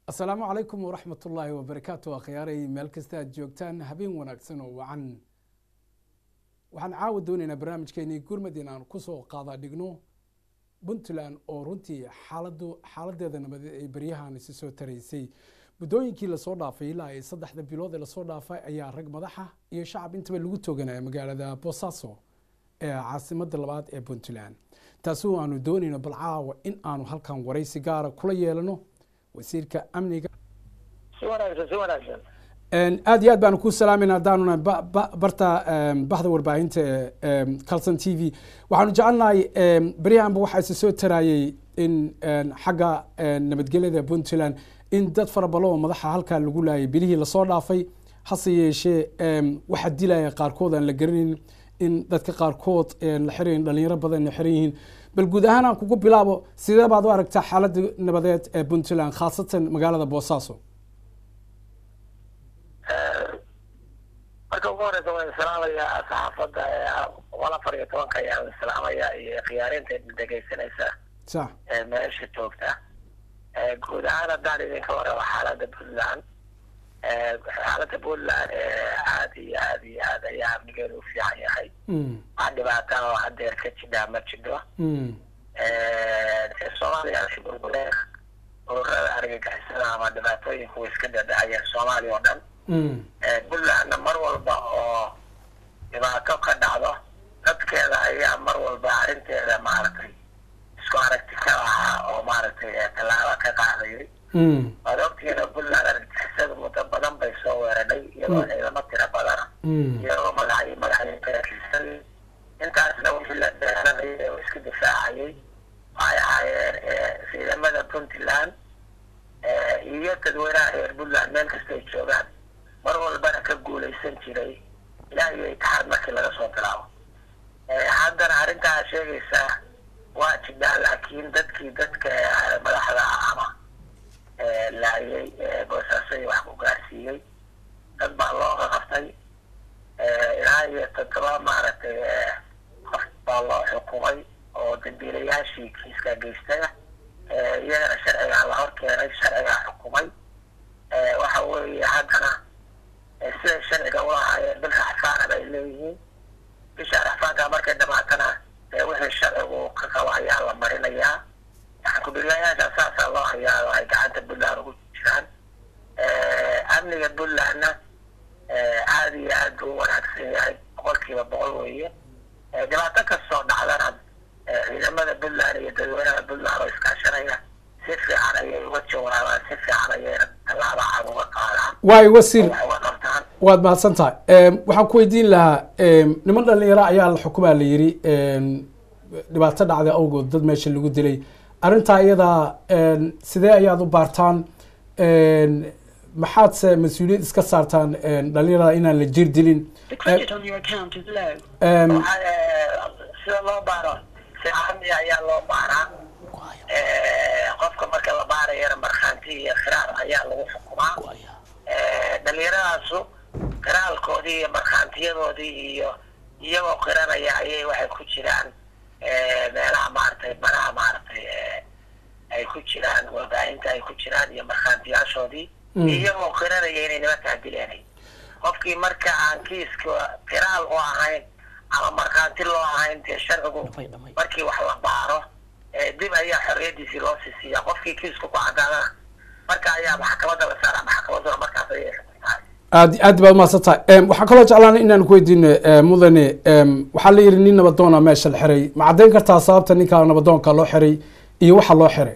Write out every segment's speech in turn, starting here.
السلام عليكم ورحمة الله وبركاته أخياري ملكستا جوجتان هبين وناكسن وعن عاود دوننا برنامج كيني قرمدين كسو قاضا ديغنو بنتلان أو رنتي حالد هذا بريها نسيسو تريسي بدوينكي lasoo dhaafay ilaa ay 3 bilood ee lasoo dhaafay ayaa rag madaxa iyo shacab intaba lagu tooganay magaalada Boosaaso ee caasimadda labaad ee Puntland taasoo aanu doonayno balcaawa in aanu halkan waraysi gaar ah kula yeelano wasiirka amniga aad iyo aad baan ku salaaminaa daanuna barta baxda warbaahinta Kalsan TV waxaanu jecelnahay bariyahanba waxa soo taraayay in xagga nabadgelyada Puntland in dad farabalo madaxa halka lagu laayay bilihii la soo dhaafay hase yeeshee waxa dilaya qaarkood aan la garanin in dadka qaarkood la xireen dhalinyaro badan la xireen bal guud ahaan aan kugu bilaabo sidee baad u aragtaa xaaladda nabadeed ee Puntland khaasatan magaalada Boosaaso marka ugu horeysa waan salaamayaa saxaafadda wala fariyo tobanka ayaan salaamayaa iyo khiyaarinta dhageysanaysa sax meesha joogta guud ahaan haddaan idinka warrabo xaaladda Puntland aad ayaa amnigeedu u fiican yahay wax dhibaataan oo hadeer ka jidhaa ma jidho Soomaaliya ururada argagixisada ama dhibaatooyinku way iska dhacayaan Soomaaliya oo dhan Puntland mar walba oo dhibaato ka dhacdo dadkeeda ayaa mar walba arrinteeda maaragtay isku aragti ka lahaa oo maaragtay tallaabo ka qaadayay adogtiina Puntland argagixisada muddo badan bay soo weeraray iyadoo ciidamo tiro badan iyadoo magacyo kalekiisan intaasna wixii la dheeranayay oo iska difaacayay waxay ahaayeen ciidamada Puntland iyo dadweynaha reer Puntland meel kasta ay joogaan mar walbana ka guulaysan jiray ilaa iyo itixaad markii laga soo bilaabo haddana arrintaa sheegaysa waa jidhaa laakiin dadka madaxda ama laayay Boosaaso wax ku gaarsiiyey dad baa loo qaftay ilaa iyo 7 maaragtay qof baa loo xukumay oo dambiilayaashii kiiska geystay iyagana sharciga la horkeenay sharciga xukumay waxa weeye haddana sida sharciga u lahaayeen bilka xafaana bay leeyihiin bisha xafaanka markay dhamaatana wixii sharcigu ka qabo ayaa la marinayaa ku bilayaasha asaasa loo hayaa ay gacanta Puntland ugu jiraan amniga Puntlandna aad iyo aad u wanaagsan yahay boqolkiiba boqol weeye dhibaato kastoo dhacdana ciidamada Puntland iyo dadweynaha Puntland oo iskaashanaya si fiican ayay uga jawaabaan si fiican ayay tallaabo cad uga qaadaan waay wasiir waad mahadsantahay waxaan ku weydiin lahaa niman dhalinyaro ayaa la xukumaa la yiri dhibaato dhacday awgood dad meesha lagu dilay arrintaa iyada sidee ayaad u baartaan maxaad se mas'uuliyad iska saartaan dhalinyarada inaan la jir dilin sida loo baaro si amni ayaa loo baaraa qofka marka la baarayana markhaanti iyo khiraar ayaa lagu xukumaa dhalinyaradaas khiraalkoodii iyo markhaantiyadoodii iyo iyagoo qiranaya ayay waxay ku jiraan meelaha maaragtay baraha maaragtay ay ku jiraan warbaahinta ay ku jiraan iyo markhaantiyaashoodii iyagoo qiranaya inay nimankaa dileenay qofkii marka aan kiiska qiraal u ahayn ama markhaanti loo ahayn dee sharcigu markii wax la baaro dib ayaa xorriyadiisii loo siisiyaa qofkii kiisku ku cadaadana marka ayaa maxkamadda la saaraa maxkamadduna markaas ayay xukuntahay aad baad mahadsantahay waxaan kaloo jeclaanay inaan ku weydiino mudane waxaa la yiri nin nabadoona meesha la xiray ma caddayn kartaa sababta ninka nabadoonka loo xiray iyo waxa loo xiray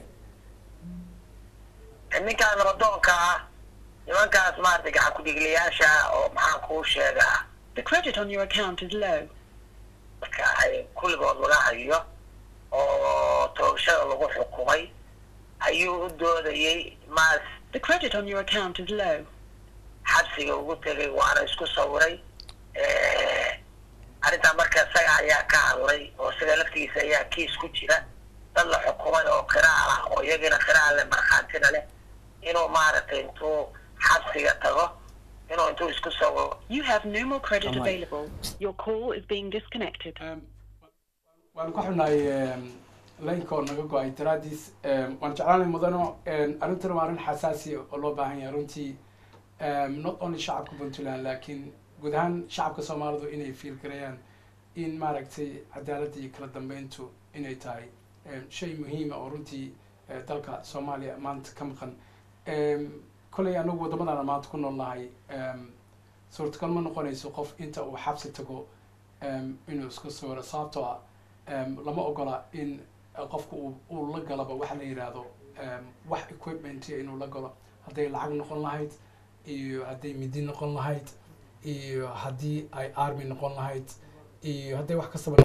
ninka nabadoonka nimankaas maaragtay gacan ku dhigliyaasha oo maxaan kuu sheegaa the credit on your account is low marka ay kulligood laga hayo oo toogashada lagu xukumay ayuu u doodayay maas the credit on your account is low xabsiga ugu tegay waana isku sawiray arrintaa marka isaga ayaa ka hadlay oo isaga laftigiisa ayaa kiis ku jira dad la xukumay oo qiraal ah oo iyagana qiraal leh markhaantina leh inuu maaragtay intuu xabsiga tago inuu intuu isku sawiro you have no more credit available your call is being disconnected waan ku xunnahay laynka oo naga go-ay daraadiis waan jeclaanay mudano arrintan waa arrin xasaasi oo loo baahan yahay runtii not only shacabka puntland laakiin guud ahaan shacabka soomaalidu inay fiil garayaan in maaragtay cadaaladda iyo kala dambeyntu inay tahay shay muhiima oo runtii dalka soomaaliya maanta ka maqan kolley anagu waddamadana maanta ku nool nahay suurtagal ma noqonayso qof inta uu xabsi tago inuu isku sawiro sababtoo ah lama ogola in qofku uu la galaba waxa la yidhaahdo wax equipment inuu la galo hadday lacag noqon lahayd iyo hadday midi noqon lahayd iyo haddii ay army noqon lahayd iyo hadday wax kastaba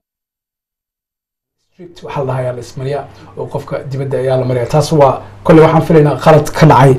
strict waxa la dhahayaa la ismariya oo qofka dibadda ayaa la mariya taas waa kolley waxaan filaynaa qalad ka dhacay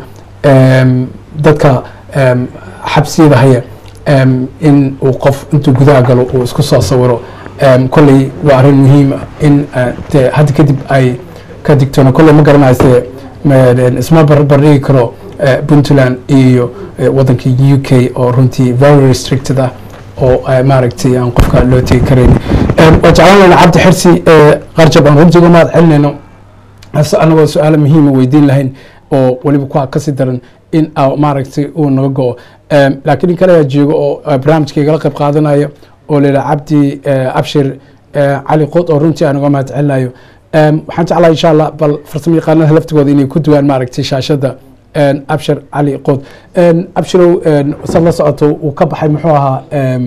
dadka xabsiyada haya in uu qof intuu gudaha galo uu isku soo sawiro kolley waa arrin muhiim in hadda kadib ay ka digtoono kolley ma garanayse isma barbardhigi karo puntland iyo waddanka UK oo runtii very restricted ah oo maaragtay aan qofka loo tegi karayn waa jeclaan laynaa cabdi xirsi qarjab aan runtii uga mahad celinayno anagoo su-aalo muhiima weydiin lahayn oo weliba kuwa kasii daran in maaragtay uu naga go-o laakiin in kale ayaa joogo oo barnaamijka igala qayb qaadanaya oo layidhaha cabdi abshir cali qood oo runtii aan uga mahad celinayo waxaan jeclahay insha allah bal farsamo yaqaanada laftigooda inay ku duwaan maaragtay shaashadda abshir cali qood abshirow sad la socoto uu ka baxay muxuu ahaa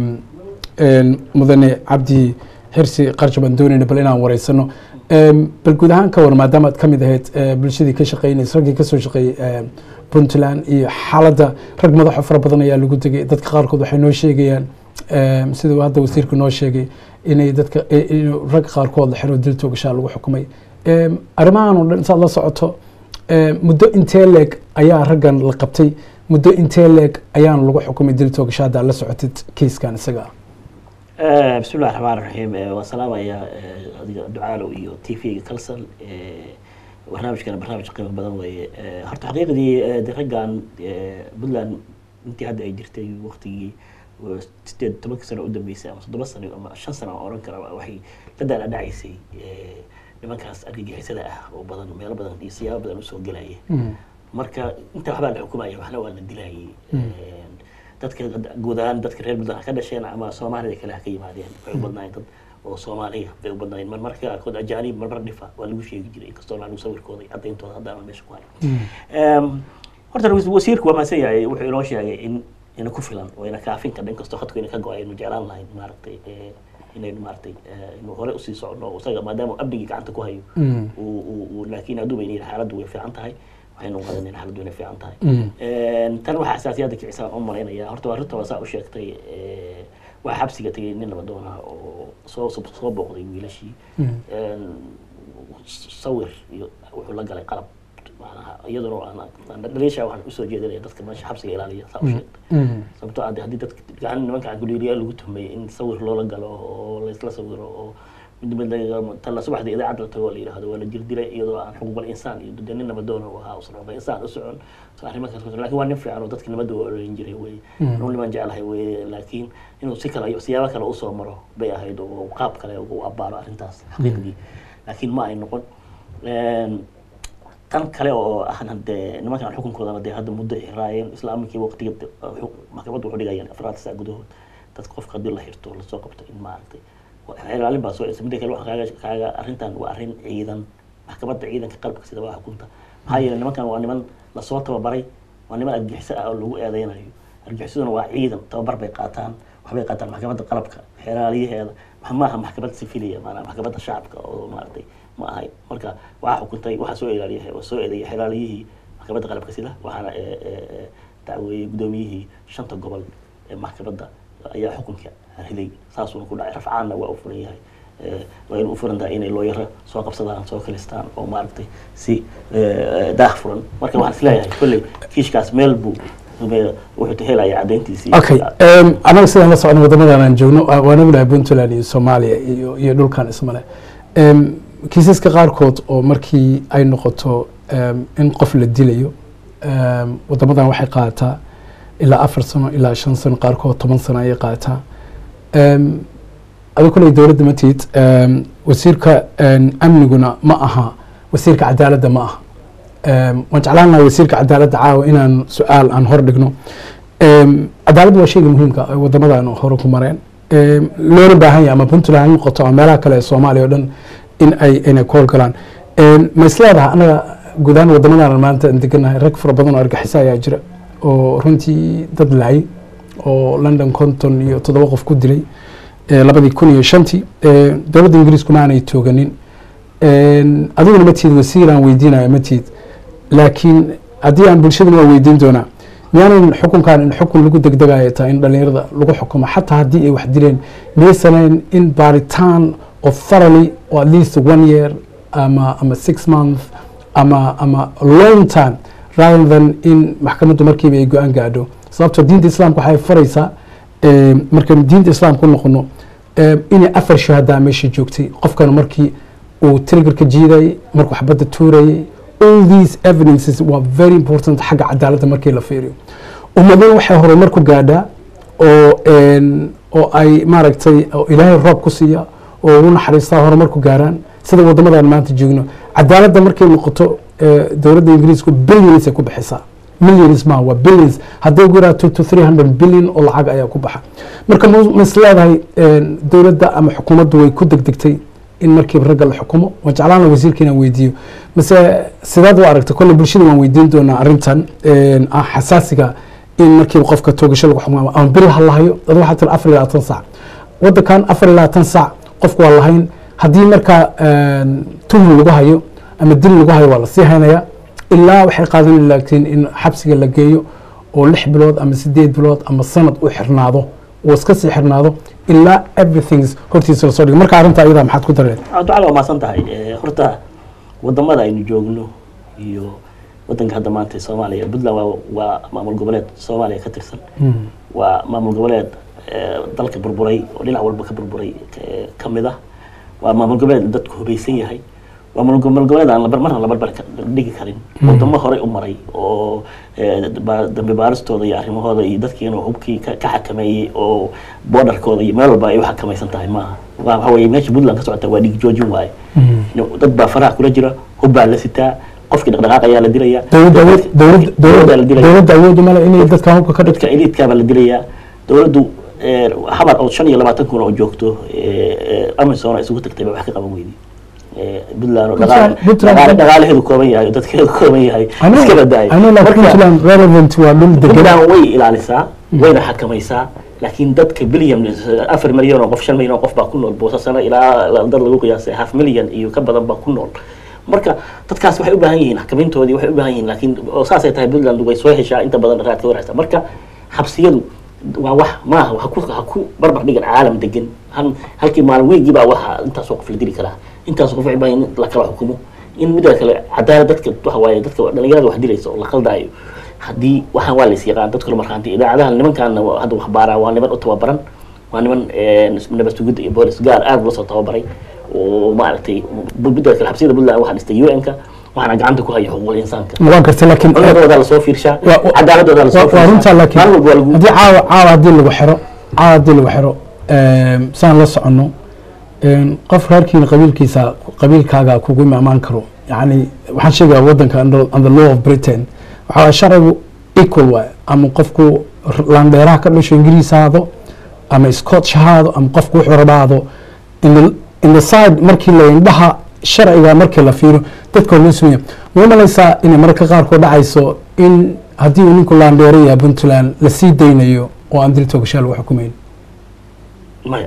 mudane cabdi xirsi qarjab aan doonayna bal inaan wareysano bal guud ahaan ka war maadaama aad ka mid ahayd bulshadii ka shaqeynaysa raggii kasoo shaqeeyey puntland iyo xaaladda rag madaxo fara badan ayaa lagu tegay dadka qaarkood waxay noo sheegayaan siduu hadda wasiirku noo sheegay inay dadka rag qaarkood la xiro dil toogashaa lagu xukumay arrimahan oo dhan intaad la socoto muddo intee leeg ayaa raggan la qabtay muddo intee leeg ayaan lagu xukumay dil toogasha hadda la socotid kiiskan isaga بسم الله الرحمن الرحيم والسلام يا دعاء iyo TV كلسل برنامج كان برنامج قيمة بدن وي هرت حقيقة دي رجعن بدلان انت هذا جرتي وقتي وستة تمك سنة قدام بيسا صدق سنة أما 5 سنة أوران كرا وحي لدى الأدعيسي لما كان أرجع حسدا وبدن ميل بدن دي سيا بدن وسوق جلاي مركا أنت حبا الحكومة وحنا ولا ندلاي dadka guudaan dadka reer Puntland ka dhasheen ama Soomaalida kale ka yimaadeen way u badnaayeen dad oo Soomaaliya bay u badnaayeen marka kood ajaanib marbar dhifa waa lagu sheegi jiray inkastoo aan sawirkooda cadeyntooda hadda aan meesha ku hayo horta wasiirku waa maasayay wuxuu inoo sheegay in ku filan oo ina kaafin ka inkastoo khadku ina ka go'ay inuu jeclaan lahayn maaragtay inay maaragtay inuu hore u sii socdo isaga maadaama abdigi gacanta ku hayo uu laakiin aduu bay xaaladdu way fiican tahay waxaynu qaadanayna xaaladdu inay fiican tahay tan waxa asaasiyada kicisa oo maleynaya horta waa runta waxa uu sheegtay waa xabsiga tagay nin laba doona oo soo booqday wiilashii sawir iyo wuxuu la galay qalab macnaha iyadoo aan dhaliisha waxaan u soo jeedinay dadka meesha xabsiga ilaaliya saa u sheegtay sababtoo ah haddii dadka gacan nimanka guddiga lagu tuhmay in sawir loola galo oo la isla sawiro oo تلا صباح دي إذا عدلت هو اللي هذا ولا جرد لي يضع عن حقوق الإنسان يدنينا مدونه وها وصل الإنسان أسعون صار ما كان لكن هو نفع على ضدك المدو ينجري هو نقول ما جعلها هو لكن إنه سكر سيابة كلا أصلا مرة بيا هيدو وقاب كلا وأبارة أنتاس حقيقي لكن ما نقول كان كلا أحنا هاد نما كان الحكم كذا بدي هذا مدة إحرايم إسلامي كي وقت يبدأ ما كان بدو حدي جايين أفراد ساقدوه تتقف قدر الله يرتو للسوق بتاع ما عرفتي وحيل بس سمدي كل واحد كاجا أرنتان وأرن عيدا محكمة عيدا كقلبك سيدا واحد كنت هاي لما كان وأنا لصوت وبري وأنا ما أرجع ساعة أو لو أذينا أرجع سيدا وعيدا تبر بيقاتان وحبي قاتان محكمة قلبك حرالية هذا محماها محكمة سفيلية معنا محكمة الشعب أو ما أرتي ما هاي مركا واحد كنت واحد سوء عليه وسوء عليه حراليه محكمة قلبك سيدا وأنا تعوي قدوميه شنطة قبل محكمة أي حكم هذي ساسون كنا رفعنا وأوفرني هاي وين أوفرن ده إني لوير سواء قبصدان سواء كلستان أو مارتي سي داخفرن مركب واحد سلايا كل كيش كاس ملبو وحتهلا يا عدنتي سي أوكي أنا مثلا لا صار نقدر أنا نجونا وأنا من بنتلاني الصومالية يدول كان اسمه كيسس كغاركوت أو مركي أي نقطة إن قفل الدليو وطبعا واحد قاعدة إلى 4 سنة إلى 5 سنة قاركوت 8 سنة أي قاعدة adiga kuley dowladda ma tihid wasiirka amniguna ma aha wasiirka cadaaladda ma aha waan jeclaan lahaa wasiirka cadaaladda caawa inaan su-aal aan hor dhigno cadaaladda waa shayga muhiimka ay wadamadan hore ku mareen loona baahan yahay ama puntland ha noqoto ama meelaha kale ee soomaaliya o dhan in ay inay ku howlgalaan ma isleedaha anaga guud ahaan wadamadan maanta aan deganahay rag fara badan oo argixisa ayaa jira oo runtii dad laayay oo London 57 qof ku dilay 2005 dowladda Ingiriiskuna aanay tooganin adiguna ma tiid wasiiraan weydiinayo ma tiid laakiin haddii aan bulshadana waa weydiin doonaa miyaanan xukunkan in xukun lagu degdegayo taa in dhalinyarada lagu xukumo xataa haddii ay wax dileen miyaysaneyn in baaritaan of thoroughly or at least 1 year ama 6 months ama long time rather than in maxkamaddu markiiba ay go-aan gaadho sababtoo diinta islaamka waxay faraysaa markaan diinta islaamka u noqono inay 4 shahaada meesha joogtay qofkana markii uu triggerka jiiday markuu xabadda tuurayay all these evidences were very important xagga cadaaladda markii la fiiriyo ummaddan waxay horumar ku gaadhaa oo ay maaragtay ilaahay roob ku siiya oo ugu naxariistaa horumar ku gaaraan sida wadamadan maanta joogno cadaaladda markay noqoto dowladda ingiriisku billions ay ku bixisaa millions ma waa billions hadday ugu yaraato 300 billion oo lacag ayaa ku baxa marka ma isleedahay dowladda ama xukuumaddu way ku degdegtay in markiiba ragga la xukumo waan jeclaan lahaa wasiirka inaan weydiiyo mase sidaad u aragta kolle bulshada waan weydiin doonaa arrintan xasaasiga in markiiba qofka toogasho lagu xukumo ama bil ha lahayo dad waxaa tiri 24 saac waddankan 24 saac qofku waa lahayn haddii markaa tuhun lagu hayo ama dil lagu hayo waa la sii haynayaa ilaa waxay qaadan laakiin in xabsiga la geeyo oo 6 bilood ama 8 bilood ama sanad u xirnaado oo iska sii xirnaado ilaa everything hortiisa la soo dhigo marka arrinta iyada maxaad ku dareed ducada waa maasan tahay horta wadamada aynu joogno iyo wadanka hadda maanta Soomaaliya Puntland waa maamul goboleed Soomaaliya ka tirsan waa maamul goboleed dalka burburay oo dhinac walba ka burburay kamid ah waa maamul goboleed dadku hubaysan yahay waa maamul goboleed aan la barbar dhigi karin wadamo hore u maray oo dambe baaristooda iyo arrimahooda iyo dadkiina hubkii ka xakameeyay oo borderkooda iyo meel walba ay wax xakamaysan tahay maaha waxa weeye meesha Puntland ka socota waa dhig joojin waaye dad baa faraha kula jira hub baa la sitaa qofkii dhaqdhaqaaq ayaa la dilayaa dowladda awood ma leh inay dadka hubka ka dhigto elite-ka baa la dilayaa dowladdu xamar oo 25 kun oo joogto Amazon isugu tagtay wax ka qaban weydii Puntland dhaqaalaheedu kooban yahay dadkeedu kooban yahay iska badaay Puntland relevant waa dhul degan way ilaalisaa wayna xakamaysaa laakiin dadka billion 4 milyan oo qof 5 milyan oo qof baa ku nool boosasana ilaa dad lagu qiyaasay 5 milyan iyo ka badan baa ku nool marka dadkaas waxay u baahan yihiin xakameyntoodii waxay u baahan yihiin laakiin oo saas ay tahay Puntland way soo heshaa inta badan raadka waraysa marka xabsiyadu waa wax maaha waxa ku barbar dhigan caalam degan halkii maalin weygii baa waxa intaas oo qof la dili karaa intaas qof ay baahan la kala xukumo in mid kale cadaalad dadka waxa waaye dadka dhalinyarada wax dilayso oo la qaldaayo hadii waxaan waa la is yaqaan dadku markaanti idaacadaha nimankan hadda wax baara waa niman u tababaran waa niman nabad sugid iyo boolis gaar aad loo soo tababaray oo maaragtay bulbida kala xabsiyada Puntland waxa dhistay UN-ka waxaana gacanta ku haya xuquuqul insaanka waa gartay laakiin dadooda la soo fiirshaa cadaaladooda la soo fiirshaa runta laakiin hadii caawa hadii lagu xiro saan la socono qof reerkiina qabiilkaaga kugu imaan karo yani waxaan sheegaa wadanka under law of Britain waxa sharcigu equal way ama qofku landheeraha ka dhashay Ingiriis ahaado ama Scottish ahaado ama qofku wuxuu rabaado in the side markii la indhaha sharciga markii la fiiro dadka loo sameeyo ma malaysaa in marka qaar ku dhacayso in hadii uu ninku landheeraya Puntland la sii deynayo oo aan dil toogasho wax xukumeyn maya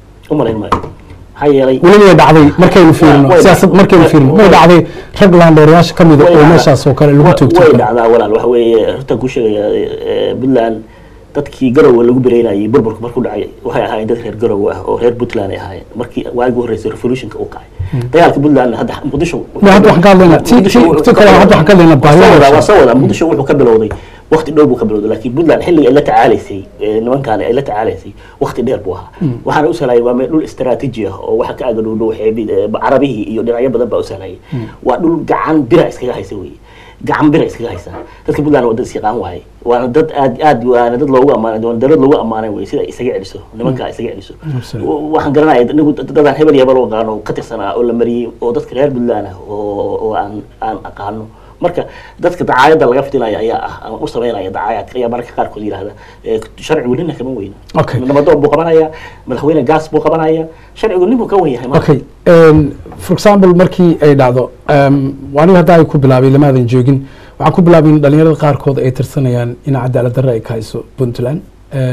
hayay waliba dhacday markaynu fiirno siyaasad markaynu fiirno ma dhacday rag landheerayaasha kamid oo meeshaas oo kale lagu toogtay way dhacdaa walaal waxa weeye runta ku sheegaya Puntland dadkii garow lagu bireynayay burburka markuu dhacay waxay ahaayeen dad reer garow ah oo reer Puntland ay ahaayeen markii waagi horeysay revolutionka uu kacay dagaalka Puntland hadda Muqdisho hadda waxaan ka hadlaynaa tii kale hadda waxaan ka hadlaynaa baahida waa soo wada Muqdisho wuxuu ka bilowday waqti dhow buu ka bilowday laakiin Puntland xilliga ay la tacaalaysay nimankan ay la tacaalaysay waqti dheer buu ahaa waxaana u salayay waa dhul istiraatiiji ah oo waxa ka agdhow waxay Carabihi iyo dhinacyo badan baa u salayay waa dhul gacan bira iskaga haysay weey gacan bir iskaga haysaa dadka Puntland waa dad isqaan waay waana dad aad waana dad loogu amaanay doon dawlad loogu amaanay way sida isaga celiso nimanka isaga celiso waxaan garanayaa anigu dadaan hebel iyo bal qaano ka tirsanaa oo la mariyay oo dadka reer Puntland oo aan aqaano marka dadka dacaayada laga fidinaya ayaa ama u sameynaya dacaayadka ayaa marka qaar kood yiraahda sharcigu ninna kama weyna nabadoo buu qabanaya madaxweyne gaas buu qabanaya sharcigu ninbu ka weyn yahay okay for example markii ay dhacdo waani hadda ay ku bilaabay lamaadan joogin waxaan ku bilaabay in dhalinyarada qaarkood ay tirsanayaan in cadaalad darro ay ka hayso Puntland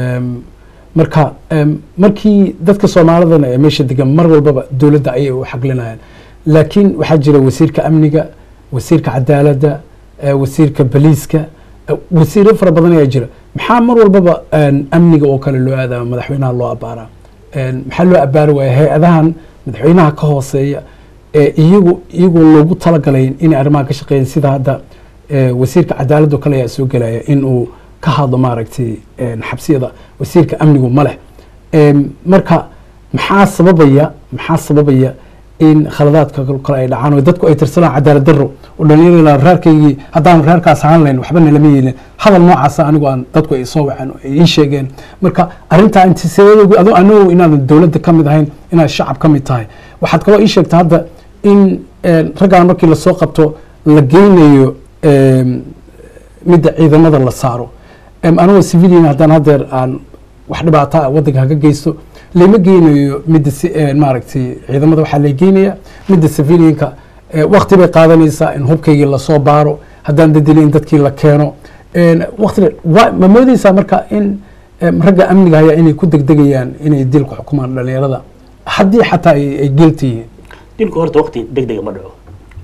marka markii dadka Soomaalidana ee meesha degan mar walba dawladda ay u xaqlinayaan laakiin waxa jira wasiirka amniga wasiirka cadaaladda wasiirka baliiska wasiiro fara badan ayaa jira maxaa mar walba amniga oo kale loo aadaa madaxweynaha loo abaara maxaa loo abaari waaya hay-adahan madaxweynaha ka hooseeya iyagu loogu talagalay in arrimaha ka shaqeeyaan sida hadda wasiirka cadaaladda oo kale ayaa soo gelaya in uu ka hadlo maaragtay xabsiyada wasiirka amnigu ma leh marka maxaa sababaya in khaladaadka kale ay dhacaan oo dadku ay tirsanaan cadaalad darro oo dhalinyarada reerkaygii haddaan reerkaas ahaan lahayn waxba nalama yeelin hadal noocaas anigu aan dadku ay soo waceen oo ay ii sheegeen marka arrintaa intisadeedu anigu inaadan dawladda ka mid ahayn inaad shacab ka mid tahay waxaad kaloo ii sheegtay hadda in raggaan markii lasoo qabto la geynayo midda ciidamada la saaro anigoo civilian haddaan haddeer aan wax dhibaata waddanka haga geysto lama geynayo midda maaragtay ciidamada waxaa la geynaya midda civilianka waqti bay qaadanaysaa in hubkaygii lasoo baaro haddaan dadilin dadkii la keeno waqti ma moodaysaa marka in ragga amniga haya inay ku degdegayaan inay dilku xukumaan dhalinyarada haddii xataa ay guilty yihiin dilku horta waqti degdega ma dhaco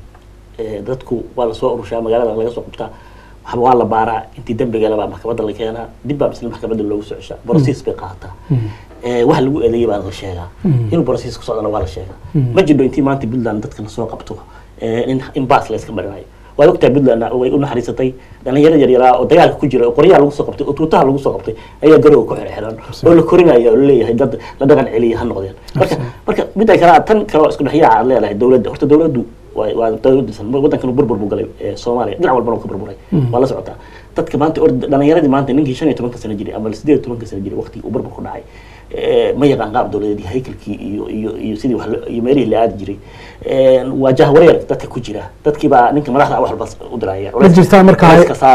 dadku waa lasoo urushaa magaalada laga soo qabtaa waxba waa la baaraa intii dambiga laba maxkamadda la keenaa dib baa isla maxkamadda loogu soo ceshaa process bay qaataa wax lagu eedeeyay baa la sheegaa inuu process ku socdana waa la sheegaa ma jiro intii maanta Puntland dadka la soo qabto in baas la iska marinayo waa ogtaa Puntland way u naxariisatay dhalinyarada yaryar oo dagaalka ku jira oo qoryaha lagu soo qabtay oo tuutaha lagu soo qabtay ayaa garowga ku xirxiran oo la korinayo oo leeyahay dad la dhaqan celiya ha noqdeen marka mid ay kala tan kala isku dhaxyaa aad leedahay dawladda horta dawladdu waa dawladdiisan waddankan burbur buu galay Soomaaliya dhinac walba ka burburay waa la socotaa dadka maanta dhalinyaradii maanta ninkii 15 sano jiray ama 18 sano jiray waqti uu burbur ku dhacay ma yaqaan qaab dawladeedii haykalkii iyo sidii wax iyo meelihii la aadi jiray waajaha wareer dadka ku jira dadkii baa ninka madaxda wax walba u diraya ma jirtaa marka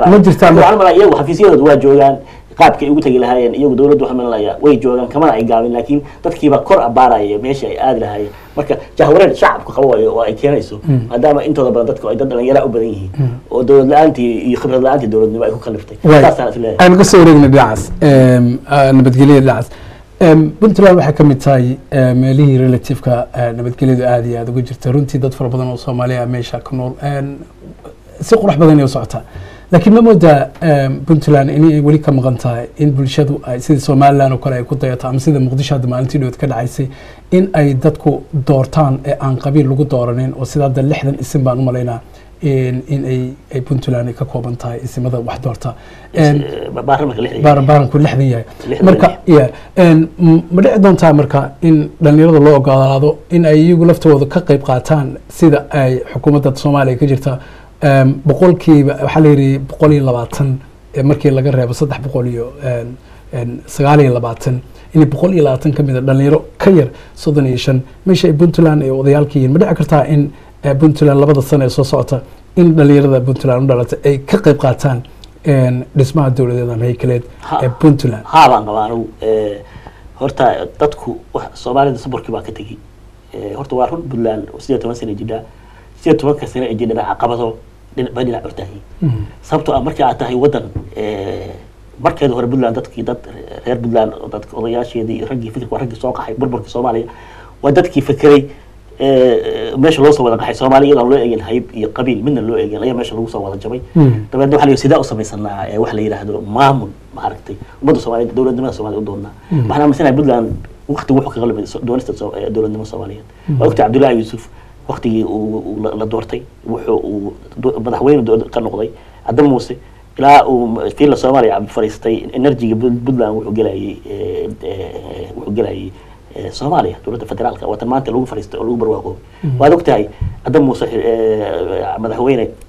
iyagu xafiisyadooda waa joogaan qaabka ay ugu tagi lahaayeen iyagu dawladdu waxa malalaya way joogaan kamana ay gaabin laakiin dadkiiba kor abaaraya meesha ay aadi lahaayeen marka jahwareer shacabku qabo oo ay keenayso maadaama intooda badan dadku ay dad dhalinyaro u badan yihiin oo dawlad la'aantii iyo khibrad la'aantii dawladnimo ay ku kaliftay taasaan isleeyahay aan ka soo wareegnay dhinacaas nabadgelyada dhinacaas Puntland waxay ka mid tahay meelihii relative-ka nabadgelyadu aad iyo aad uga jirta runtii dad fara badan oo Soomaaliya meesha ku nool si qurux badan ay u socotaa laakiin ma moodaa Puntland inay weli ka maqan tahay in bulshadu ay sida Somaliland oo kale ay ku dayato ama sida Muqdisho hadda maalintii dhow ka dhacaysay in ay dadku doortaan ee aan qabiil lagu dooranin oo sida hadda 60 isim baan u malaynaa in ay Puntland ka kooban tahay isimada wax doorta baaranku 60 yahay marka ma dhici doontaa marka in dhalinyarada loo ogolaado in ay iyagu laftooda ka qayb qaataan sida ay xukuumadda Soomaaliya ka jirta boqolkiiba waxaa la yiri 120 markii laga reebo 329 in 120 ka mid ah dhalinyaro ka yar 35 meesha ay Puntland ay odayaalka yihiin ma dhici kartaa in Puntland labada sano ee soo socota in dhalinyarada Puntland u dhalatay ay ka qayb qaataan dhismaha dawladeed ama haykaleed ee Puntland baan qabaa horta dadku Soomaalida sabarkii baa ka tagay horta waa run Puntland 18 sano jira 18 sano ay jiraan caqabado dhinaca urtahay sababtoo ah markii aad tahay wadan markeeda hore Puntland dadkii dad reer Puntland dadka odayaasheedii raggii fikirka raggii soo qaxay burburka Soomaaliya waa dadkii fikiray meesha loo soo wada qaxay Soomaaliya iyadoo loo eegin hayb iyo qabiil midna loo eegin ayaa meesha lagu soo wada jabay dabeedna waxa la sidaa u samaysanaa wax la yiraahdo maamul ma aragtay ummadda Soomaaliyeed dawladnimada Soomaaliya u doonaa waxna amisana Puntland waqti wuxuu ka qalbay doonista dawladnimada Soomaaliyeed waqti Cabdullaahi Yuusuf waqtigii la doortay wuxuu madaxweyne ka noqday Adam Muuse ilaa uu fiil Soomaaliya fariistay energy Puntland wuxuu galayay Soomaaliya dawladda federaalka watan maanta lagu fariistay oo lagu barwaaqo waad ogtahay Adam Muuse madaxweyne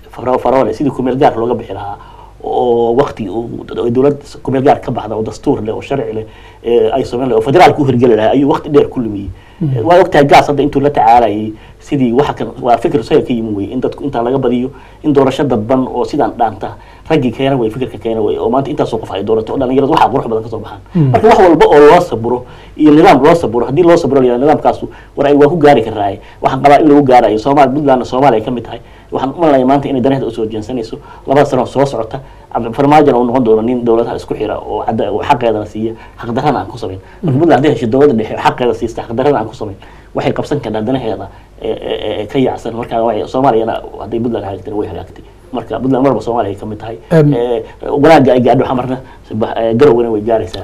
farole sidii kumeel gaar looga bixi lahaa oo waqti dowlad kumeel gaar ka baxda oo dastuur leh oo sharci leh ay Soomaaliya oo federaalku hirgeli lahaa ayuu waqti dheer ku lumiyay waa waqtiga gaas hadda intuu la tacaalayay sidii waxa kan waa fikir soo ka yimid way in dadku inta laga badiyo in doorasho dadban oo sidaan dhaanta ragii keena way fikirka keena way oo maanta intaas oo qof ay doorato dhalinyaradu waxa qurux badan ka soo baxaan marka wax walba oo loo sabro iyo nidaam loo sabro hadii loo sabro nidaamkaas war ay waa ku gaari karaan waxaan qabaa in lagu gaarayo Soomaaliya ka mid tahay waxaan u malay maanta inay danahda u soo jeensanayso laba sano soo socota farmaajo oo noqon doona nin dawladda isku xira oo xaqeeda siiya xaq darrada aan ku sameyn Puntland hadii hesho dawladda dhexe xaqeeda siista xaq darrada aan ku sameyn waxay qabsan kartaa danaheeda ka yaacsan marka way Soomaaliyana hadii Puntland hagaagtay way hagaagtay marka Puntland marba Soomaaliya ka mid tahay wanaaga ay gaadho xamarna garowana way gaaraysaa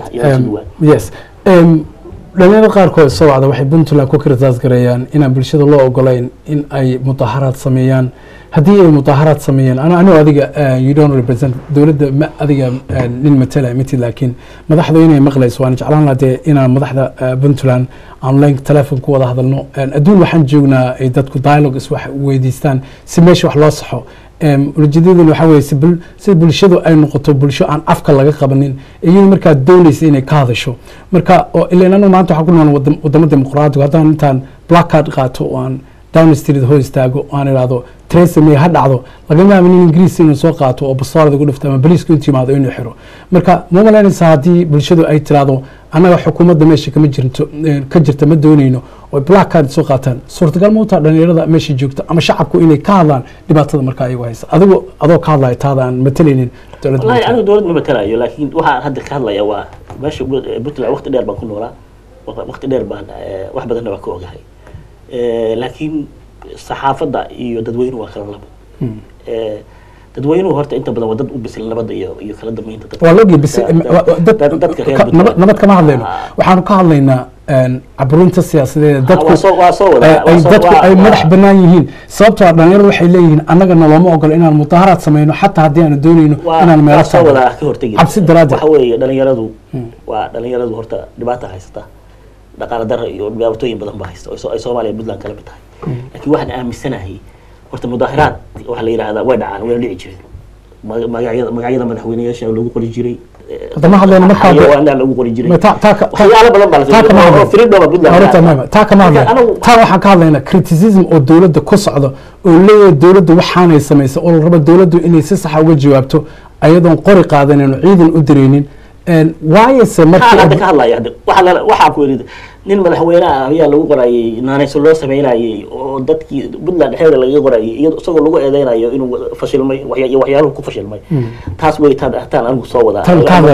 yes dhalinyarada qaarkood soo wacda waxay Puntland ku kirtaas gareeyaan inaan bulshada loo ogolayn in ay mudaharaad sameeyaan haddii ay mudaharaad sameeyaan anigu adiga you don't represent dowladda ma adiga nin matala mid laakiin madaxda inay maqlayso waan jeclaan lahaa inaan madaxda Puntland online telephone ku wada hadalno adduun waxaan joognaa ay dadku dialogue is wax weydiistaan si meesha wax loo saxo ujeedaduna waxa weeye si bulshadu ay noqoto bulsho aan afka laga qabanin iyadoo markaa doonaysa inay ka hadasho marka oo ilaa anu maanta waxa ku nool wadamo dimuqraadiga haddaan intaan black card qaato oo aan down street hoo istaago oo aan iraado Theresa May ha dhacdo lagama yaabo in Ingiriis inuu soo qaato oo basaarada ku dhifto ama booliisku intii maado inuu xiro marka ma malaynaysaa haddii bulshadu ay tiraado annaga xukuumadda meesha ka jirta ma doonayno oo black card soo qaataan suurtagal ma u tahay dhalinyarada meesha joogta ama shacabku inay ka hadlaan dhibaatada marka ay hayso adoo ka hadlaya taada aan matalaynin dowladda wallahi anigu dowladda ma matalayo laakiin waxa hadda ka hadlaya waa meesha Puntland waqti dheer baan ku noolaa waqti dheer baan wax badan waa ka ogahay laakiin saxaafadda iyo dadweynuhu waa kala labo dadweynuhu horta inta badan wadad u bisil nabadda iyo kala dambeynta dadka waa loo bisil nabad kama hadlayno waxaanu ka hadlaynaa cabrinta siyaasadeed dadku ay madax banaan yihiin sababtoo ah dhalinyaradu waxay leeyihiin annagana looma ogola inaan mudaharaad sameyno xataa haddii aanu doonayno inaan meelo soo wada ka hortagi cabsi daraaddeed waxa weeye dhalinyaradu horta dhibaato haysata dhaqaale darro iyo dhibaatooyin badan baa haysta oo ay Soomaaliya Puntland kala mid tahay laakiin waxaan aaminsanahay horta mudaharaad waxa la yiraahdaa way dhacaan way dhici jireen magacyada madaxweynayaasha lagu qori jiray hadama hadlayna markaa waa lagu qori jiray waxyaalo badan baa la freedom Puntland taa kama hadlayna taa waxaan ka hadlaynaa criticism oo dawladda ku socdo oo leeyahay dawladdu waxaanay samaysay oo la rabo dawladdu inay si sax uga jawaabto ayadoon qori qaadanin oo ciidan u direynin waayse markii ka hadlaya waxa ku yiri nin madaxweynaha ayaa lagu qorayay naanayso loo sameeyay oo dadkii Puntland xeer laga qorayay iyadoo isagoo lagu eedeynayo inuu fashilmay waxyaalo ku fashilmay taas way taadaan anigu soo wada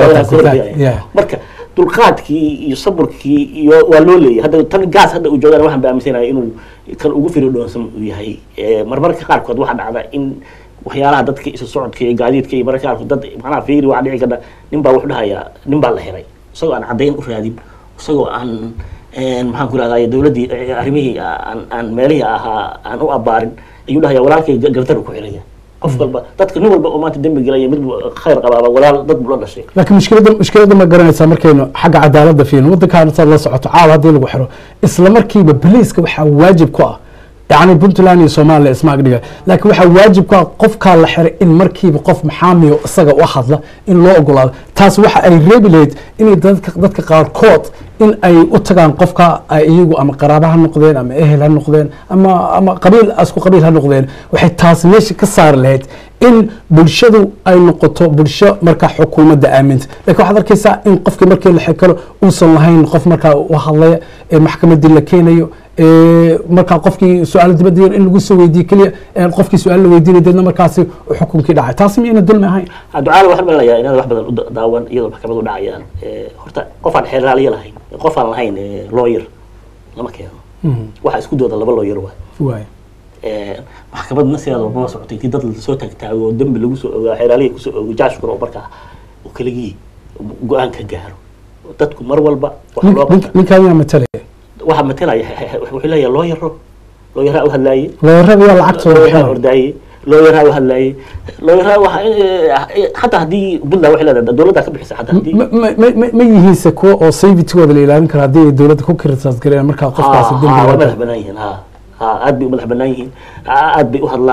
marka dulqaadkii iyo sabrkii iyo waa loo leeyahay hadda tan gaas hadda uu joogan waxaan baamisanahay inuu kan ugu firidhoonsan uu yahay marmarka qaarkood waxa dhacda in waxyaalaha dadka isu socodka iyo gaadiidka iyo markaa dad macnaha fiiri waxa dhici karta nin baa wuxuu dhahayaa nin baa la xiray isagoo aan cadeyn u raadin isagoo aan maxaan ku raadayay dawladii arrimihii aan meelihii ahaa aan u abaarin ayuu dhahayaa walaalkay gartar ku xiraya qof walba dadka nin walba oo maanta dambi galaya mid khayr qabaaba walaal dad buu la dhashay laakiin mushkilada ma garanaysaa markaynu xagga cadaaladda fiirino waddankaana saad la socoto caawa haddii lagu xiro isla markiiba boliiska waxaa waajib ku ah يعني Puntland iyo Soomaaliya isma agdhiga laakiin waxa waajib ka qofka la xiray in markiiba qof maxaamiyo isaga u hadla in loo ogolaado taas waxa ay reebileed in dadka qaar kood in ay u tagaan qofka ay iyagu ama qaraabaha noqdeen ama ehel ha noqdeen ama qabiil asku qabiil ha noqdeen waxay taas meesha ka saar lahayd in bulshadu ay noqoto bulsho marka xukuumadda aaminta laakiin waxaad arkaysaa in qofka markii la xikalo uusan lahayn qof marka u hadlaya maxkamadda la keenayo marka qofkii su'aal dibadda in lagu soo weydiiyo kaliya qofkii su'aal la weydiinay dadna markaasi xukunkii dhacay taas ma ina dulmi ahayn ducaal waxaan maleeyahay inaad wax badan u daawan iyadoo maxkamadu dhacayaan horta qof aan xeeraaliye lahayn qof aan lahayn lawyer lama keeno waxa isku dooda laba lawyer waay maxkamadna sidaad ma socotay tii dad la soo taagtaago dambi lagu soo ogaa xeeraaliye ku soo ogaa jaashkuna oo markaa uu kaligii go'aan ka gaaro dadku mar walba waxa loo ninkaan yaa matalaya waxa matalaya wuxuu leeyahay lawyer u hadlaayay lawyer yaa lacagtooda ordaayay lawyer u hadlaayay lawyer waxa hatta hadii Puntland waxay leedahay dawladda ka bixisa hatta hadii ma yihiin kuwa oo safety-gooda la ilaalin karo hadii dawladda ku kirtaas gareeyaan marka qofkaas dambi madax banaan yihiin aad bay madax banaan yihiin aad bay u hadlaan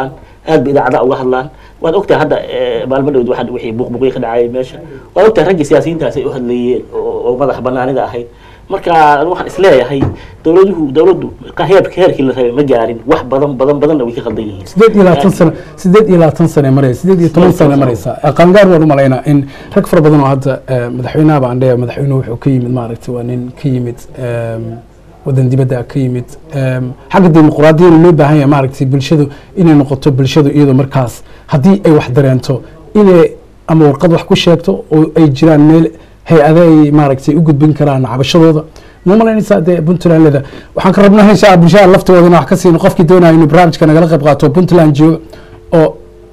aad ba idaacada uga hadlaan waad ogtahay hadda maalmo dhowd waxaan wixii buuqbuuqii ka dhacay meesha waad ogtahay raggii siyaasiyiintaas ay u hadlayeen oo madax banaanida ahayd marka waxaan isleeyahay dawladdu heerkii la rabay ma gaarin wax badanna way ka qaldan yihiin 8 sano maraysa 18 sano maraysa qaangaar waan u malaynaa in rag fara badan oo hadda madaxweynaha baan dheeyo madaxweynuhu wuxuu ka yimid maaragtay waa nin ka yimid wadan dibadda ka yimid xagga dimuqraadiyadda loo baahan yahay maaragtay bulshadu inay noqoto bulshadu iyadoo markaas haddii ay wax dareento inay ama warqad wax ku sheegto oo ay jiraan meel hay-ada ay maaragtay u gudbin karaan cabashadooda ma malaynaysaa dee puntland leda waxaan ka rabnaa inshaa bulshada laftooda in wax ka siino qofkii doonaya inuu barnaamijka nagala qayb qaato puntland jooga oo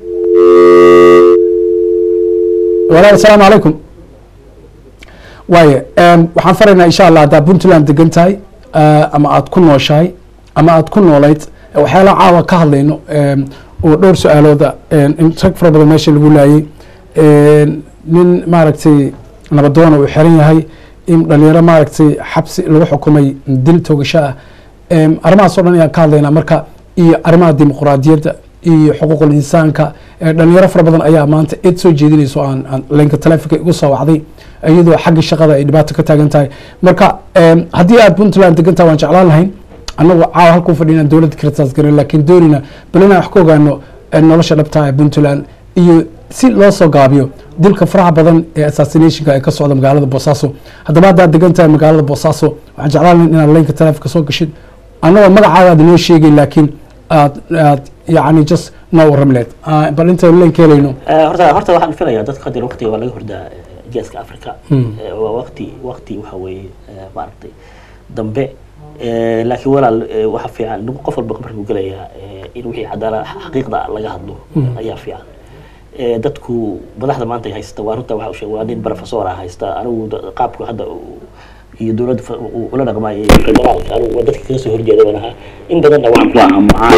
walaal asalaamu calaykum waaye waxaan faraynaa insha allah haddaa puntland degan tahay ama aad ku nooshahay ama aad ku noolayd waxyaalaha caawa ka hadlayno oo dhowr su-aalooda in rag fara badan meesha lagu laayay nin maaragtay nabadoona uu xiran yahay in dhalinyaro maaragtay xabsi lagu xukumay dil toogasho ah arrimahaas oo dhan ayaan ka hadlaynaa marka iyo arrimaha dimuqraadiyadda iyo xuquuqul insaanka dhalinyaro fara badan ayaa maanta eed soo jeedinayso aan leenka taleefonka igu soo wacday iyadoo xagga shaqada ay dhibaato ka taagan tahay marka haddii aad puntland degan tahay waan jeclaan lahayn annagu caawa halkuu fadhiinaan dowladda kirtaas garan laakiin doonina bal inaan wax ka ogaano nolosha dhabtaa ee puntland iyo si loo soo gaabiyo dilka faraha badan ee assassinationka ay ka socda magaalada boosaaso haddaba haddaad degan tahay magaalada boosaaso waxaan jeclaan lahayn inaad leenka taleefonka soo gashid annagoo magacaaga aad inoo sheegay laakiin aad yani just noo warram leed bal intaynu leenka helayno horta waxaan filayaa dadka hadda waqtiga waa laga hordaa geeska africa waa waqti waxa weeye maaragtay dambe laakiin walaal waxa fiican qof walba markuu gelayaa in wixii cadaalad xaqiiqda laga hadlo ayaa fiican dadku madaxda maanta ay haysta waa runta waxa waa nin professor ah haysta anigu qaabku hadda iyo dawladda ula dhaqmaayay federaalka anigu waa dadka kaga soo horjeeda wanaha in badanna waxaan ku ahaa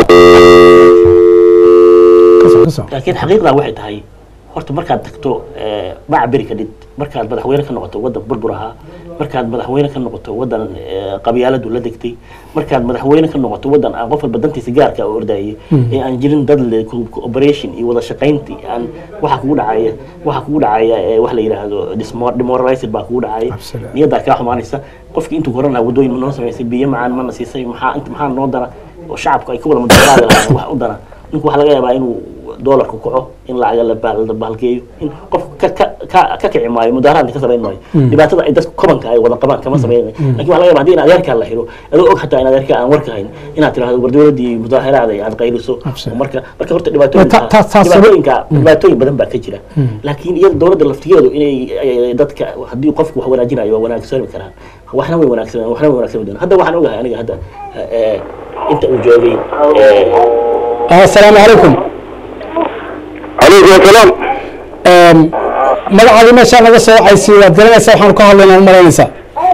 laakiin xaqiiqda waxay tahay horta markaad tagto macbiri ka dhid markaad madaxweyne ka noqoto waddan burbur ahaa markaad madaxweyne ka noqoto waddan qabyaaladu la degtay markaad madaxweyne ka noqoto waddan aan qof walba dantiisa gaarka u ordayay ee aan jirin dad le cooperation iyo wada shaqayntii aan waxa kugu dhacaya wax la yiraahdo demoralized baa kugu dhacaya niyadda ka xumaanaysa qofkii intuu horana wadooyin noo sameysay biyo macaan mana siisay maxaa noo dara oo shacabku ay ku wada mudaharaadaan wax u dara ninku waxa laga yaabaa inuu doolarku kaco in lacaga la baalgeeyo in qof ka kici maayo mudaharaad ka samayn maayo dhibaatada ay dadku kobanka ay wada qabaan kama sameeyaan laakiin waxa laga yaabaa haddii in adeerka la xiro adoo og xataa in adeerka aan warka hayn inaad tiraahdo war dawladdii mudaharaad ay aad qayliso marka horta dhibaatooyin badan baa ka jira laakiin iyada dawladda laftigeedu inay dadka haddii qofku wax wanaajinayo waa wanaagsan karaan waxna way wanaagsan hadda waxaan ogahay aniga hadda inta uu joogay assalaamu calaykum عليكم السلام magacaadi meeshaa naga soo wacaysay waad garanaysaa waxaanu ka hadlaynaa u malaynaysaa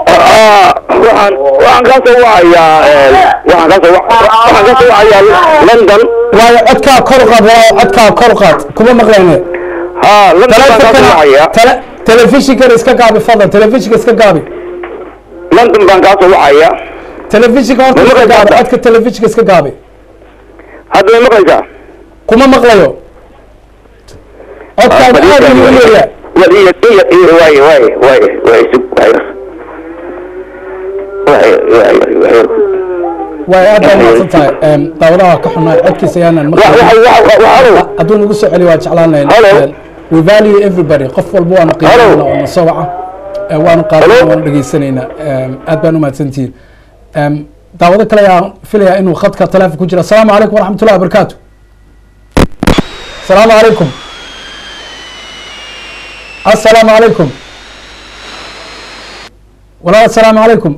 waxaan ka soo wacayaa london waayo codkaa kor qaad walaa codkaa kor qaad kuma maqlayne london baan ka soo wacayaa telefishinkana iska gaabi fadlan telefishinka iska gaabi london baan kaa soo wacayaa telefishinka horta iska gaabi codka telefishinka iska gaabi hadda ma maqlaysaa kuma maqlayo codkaan aad ayuu leeyahay way aad baa mahadsan tahay daawadaha ka xunaay codkiisa ayaanan hadduu nagu soo celiyo waa jeclaan lahayn we value everybody qof walba waanu qiimaynaa oo nasoo waca waanu qaadana waanu dhegaysanaynaa aad baan u mahadsantihiin daawado kale ayaan filayaa inuu khadka teleefon ku jira asalaamu calaykum waraxmatullahi wabarakaatu asalaamu calaykum السلام عليكم ولا السلام عليكم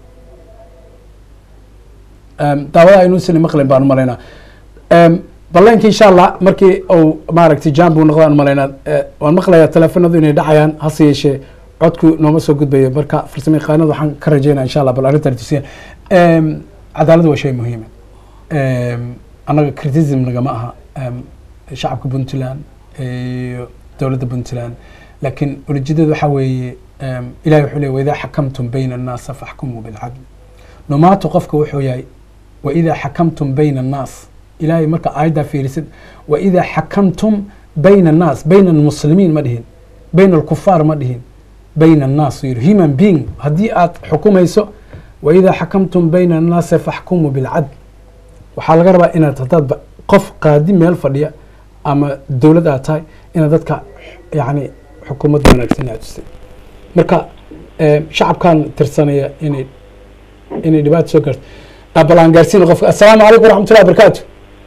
دعوة إنوسني مقلن بانو مالينا بلانك إن شاء الله مركي أو ماركتي جامبو نغلان مالينا والمقلة تلفون ذوني دعيان هصي شيء عدكو نومسو قد بي بركا فرسمي قانا وحن كرجينا إن شاء الله بالأريد ترتسين عدالة هو شيء مهم أنا كريتيزم نجمعها شعب بنتلان دولة بنتلان لكن ولجدد وحوي إلهي وحولي وإذا حكمتم بين الناس فاحكموا بالعدل نما توقفك وحوياي وإذا حكمتم بين الناس إلهي مركا آيدا في رسد وإذا حكمتم بين الناس بين المسلمين مدهن بين الكفار مدهن بين الناس human being هدي حكومة يسو وإذا حكمتم بين الناس فاحكموا بالعدل وحال غربا إن تداد قف قادم ميل فديا أما الدولة أتاي إن ذاتك يعني حكومة وناكسين أجسي مركا شعب كان ترسانية إني دبات سوكرت أبلان قارسين غف السلام عليكم ورحمة الله وبركاته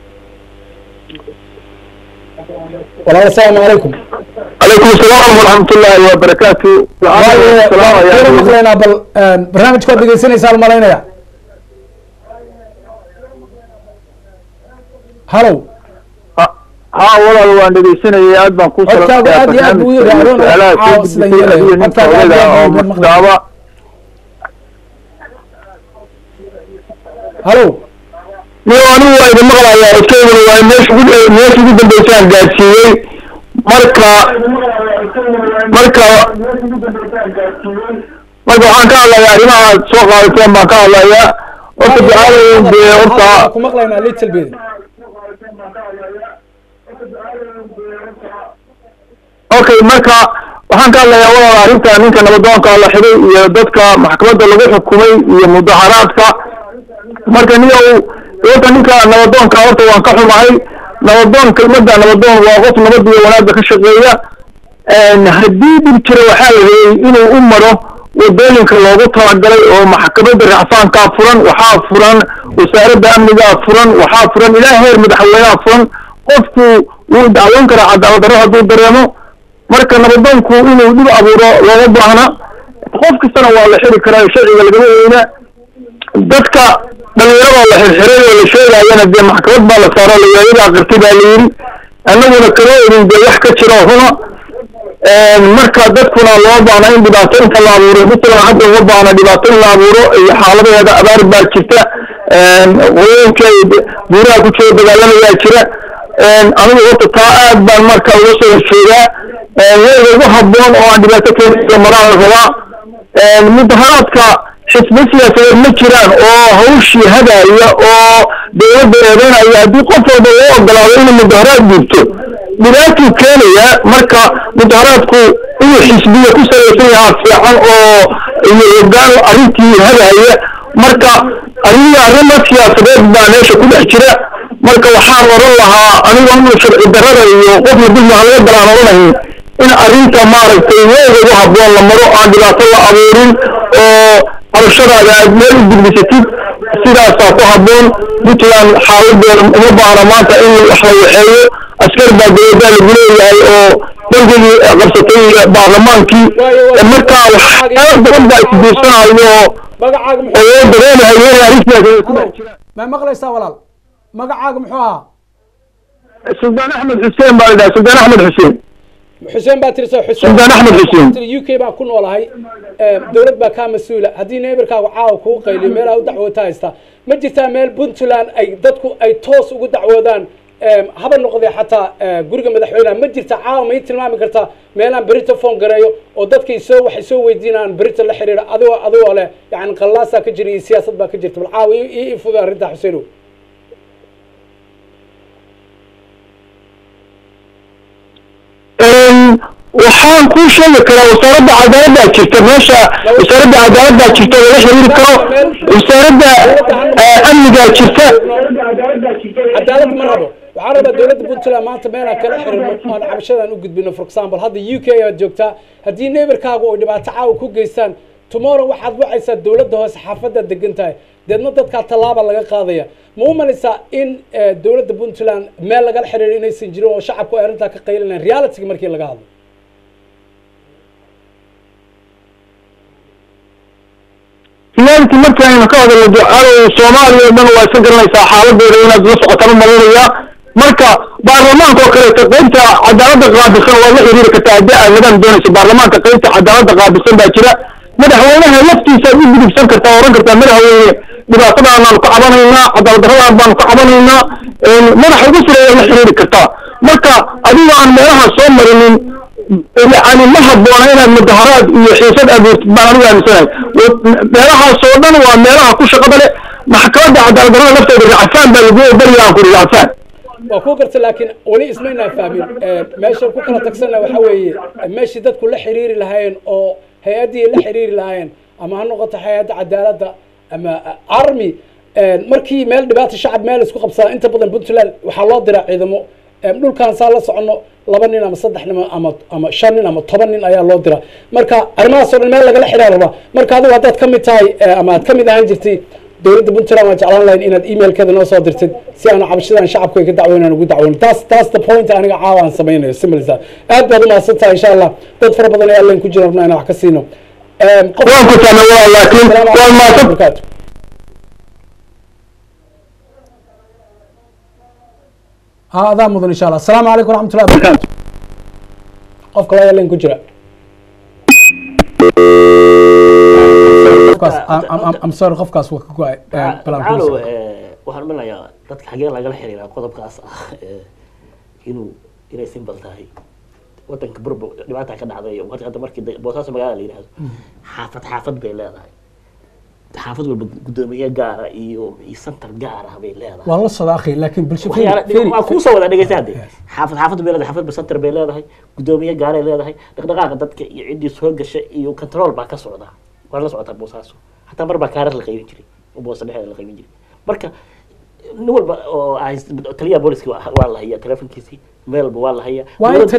والله السلام عليكم عليكم السلام ورحمة الله وبركاته. السلام مقلنا برنامج كود دقيسين يسال مالينا يا هلو ها والله وان دقيسين يا أدبان كوسر هلو نيوانو وايد مقلع يا إسكيبر وايد ناس جدا بيسان قادسيوي marka waxaan ka hadlayaa arrimaha soo qaadateen baan ka hadlayaa horta ducaalayeen dee horta ku maqlaynaa little bit okay marka waxaan ka hadlayaa walaal arrinta ninka nabadoonka la xiray iyo dadka maxkamadda lagu xukumay iyo mudaharaadka marka horta ninka nabadoonka horta waan ka xumahay nabadoon kelmadda nabadoon waa qof nabad iyo wanaagga ka shaqeeya haddii dib jira waxaa la rabay inuu u maro wadooyinka loogu talagalay oo maxkamadda racfaankaa furan waxaa furan wasaaradda amnigaa furan waxaa furan ilaa heer madaxweynaha furan qofku wuu dacwoon karaa cadaalad darro hadduu dareemo marka nabadoonku inuu dhib abuuro looma baahna qof kastana waa la xiri karaa sharciga lagama weyna dadka dhalinyarada la xirxiray oo la sheegayana dee maxkamad baa la saaro layayadaa qirtay baa la yidhi annaguna kala odin dee wax ka jiro runa marka dadkuna loo baahna in dhibaato inta la abuuro puntland hadda uma baahna dhibaato in la abuuro iyo xaaladaheeda abaar baa jirta hooyooyinka buuraha ku jiro dagaalamayaa jira anigu horta taa aad baan marka uga soo horjeedaa weyga ugu habboon oo aan dhibaato keenaya maraan rabaa mudaharaadka xisbi siyaasadeed ma jiraan oo hawshii hadaaya oo dowladda eedeynaya haddii qof walba loo ogolaado inuu mudaharaad dhiibto dhibaatuu keenaya marka mudaharaadku inuu xisbiya ku salaysan yahaa fiican oo iyo hogaan arrintii hadaaya marka arrimo siyaasadeed baa meesha ku dhex jira marka waxaan oran lahaa aniga inu sharci darrada iyo qofna dulmi aan laga galaan oranayn in arrinta maaragtay weega ugu habboon la maro aan dhibaato la abuurin oo arshadaada aad meel u gudbisatid sidaasaa ku habboon puntland xaaladeeda uma baahna maanta in wax la waxeeyo askar baa dowladdaa lagu leeyahay oo dalkigii qabsatay baarlamaankii markaa waxyaala badan baa isbiirsanayo oo dareenahayo inay arrintaas ku dhex jiraan ma maqlaysaa walaal magacaaga muxuu ahaa suldaan axmed xuseen baa ladhaha suldaan axmed xuseen xuseen baa tirisa suldaan axmed xuseen UK baan ku noolahay dowlad baa kaa mas-uula haddii neighborkaagu caawa kuu qayliyo meelaha u dacwoota haysta ma jirtaa meel puntland ay dadku ay toos ugu dacwoodaan haba noqdee xataa guriga madaxweynaha ma jirta caawa ma ii tilmaami kartaa meelaan berito phone gareeyo oo dadkay waxay soo weydiinaan berito la xiriira adigoo leh yani qallaasaa ka jira iyo siyaasad baa ka jirta bal caawa ii fuda arrinta xuseenow waxaan kuu sheegi karaa wasaaradda cadaaladdaa jirta meesha wasaaradda cadaaladdaa jirta laga xiriiri karo wasaaradda amnigaa jirta cadaalad ma rabo waxaan rabaa dowladda puntland maanta meelaan kala xiriirno aan cabashadaan u gudbino for example hadda UK aad joogtaa haddii neighborkaagu ay dhibaato caawa ku geystaan tomorrow waxaad wacaysaa dowladda hoose xaafaddaad degan tahay deedna dadkaa tallaaba laga qaadaya ma u malaysaa in dowladda puntland meel lagala xiriiro inaysan jirin oo shacabku ay arrintaa ka qaylinayaan realityga markii laga hadlo reality markaaynu ka hadalno ducaalow soomaaliya o dhan waa iska garanaysaa xaaladeeda inaad la socotaan u malinaya marka baarlamaanka oo kaleeto qaybta cadaaladda qaabilsan waa la xiriiri kartaa haddii aad nidaam doonayso baarlamaanka qaybta cadaaladda qaabilsan baa jira madaxweynaha laftiisaad u gudubsan kartaa oran kartaa madaxweyne dhibaatadaanaanu ka cabanaynaa cadaalad darradaan baanu ka cabanaynaa madaxa ugu sireeya la xiriiri kartaa marka adigo aan meelaha soo marinin yani ma habboona inaad mudaharaad iyo xiisad abuurtid baan anigu aaminsanahay meelahaas oo dhan waa meelaha ku shaqada leh maxkamadda cadaaladdarrada lafteeda racfaan baa lagu baryaa kuri racfaan waa ku garta laakiin weli ismaynaa fahmin meesha ku kala tagsana waxa weeye meeshii dadku la xiriiri lahaayeen oo hay-addii la xiriiri lahaayeen ama ha noqoto hay-adda cadaaladda ama army markii meel dhibaata shacab meel isku qabsada inta badan puntland waxaa loo diraa ciidamo dhulkaan saa la socono 2 nin ama 3 nin ama 5 nin ama 10 nin ayaa loo diraa marka arrimahaas oo dhan meel lagala xiriir rabaa marka adigu haddaad ka mid tahay ama aad ka mid ahaan jirtay dowladda puntland waan jeclaan lahayn inaad emailkeeda noo soo dirtid si aanu cabashadan shacabku ay ka dacweynaan ugu dacweyno taas the point aniga caawa aan samaynayo similsa aad baad u mahadsan tahay insha allah dad fara badan ayaa leen ku jira rabnaa inaan wax ka siino waan ku tanawaa laakiin waan mahadsan هذا مضن إن شاء الله السلام عليكم ورحمة الله وبركاته قفك الله يلين كجرا I'm sorry qofkaas waa ka go'ay waxaan maleeyaa dadka xagee lagala xiriiraa qodobkaas inay simple tahay wadanka burbu dhibaata ka dhacday hadda markii boosaas magaalada la yiraahdo xaafad bay leedahay xaafad walba gudoomiye gaar ah iyo center gaar ah bay leedahay waa la sadaaqay laakiin bulshada waa ku soo wada dhageysaday xaafad bay leedahay xaafad center bay leedahay gudoomiye gaar ay leedahay dhaqdhaqaaqa dadka iyo cidii soo gashay iyo control baa ka socda waa la socota boosaaso hatta marba kaarar la qaybin jiray oo boos dhexe la qaybin jiray marka nin walba oo ay taliya booliska waa la hayaa telefonkiisii meelba waa la hayaa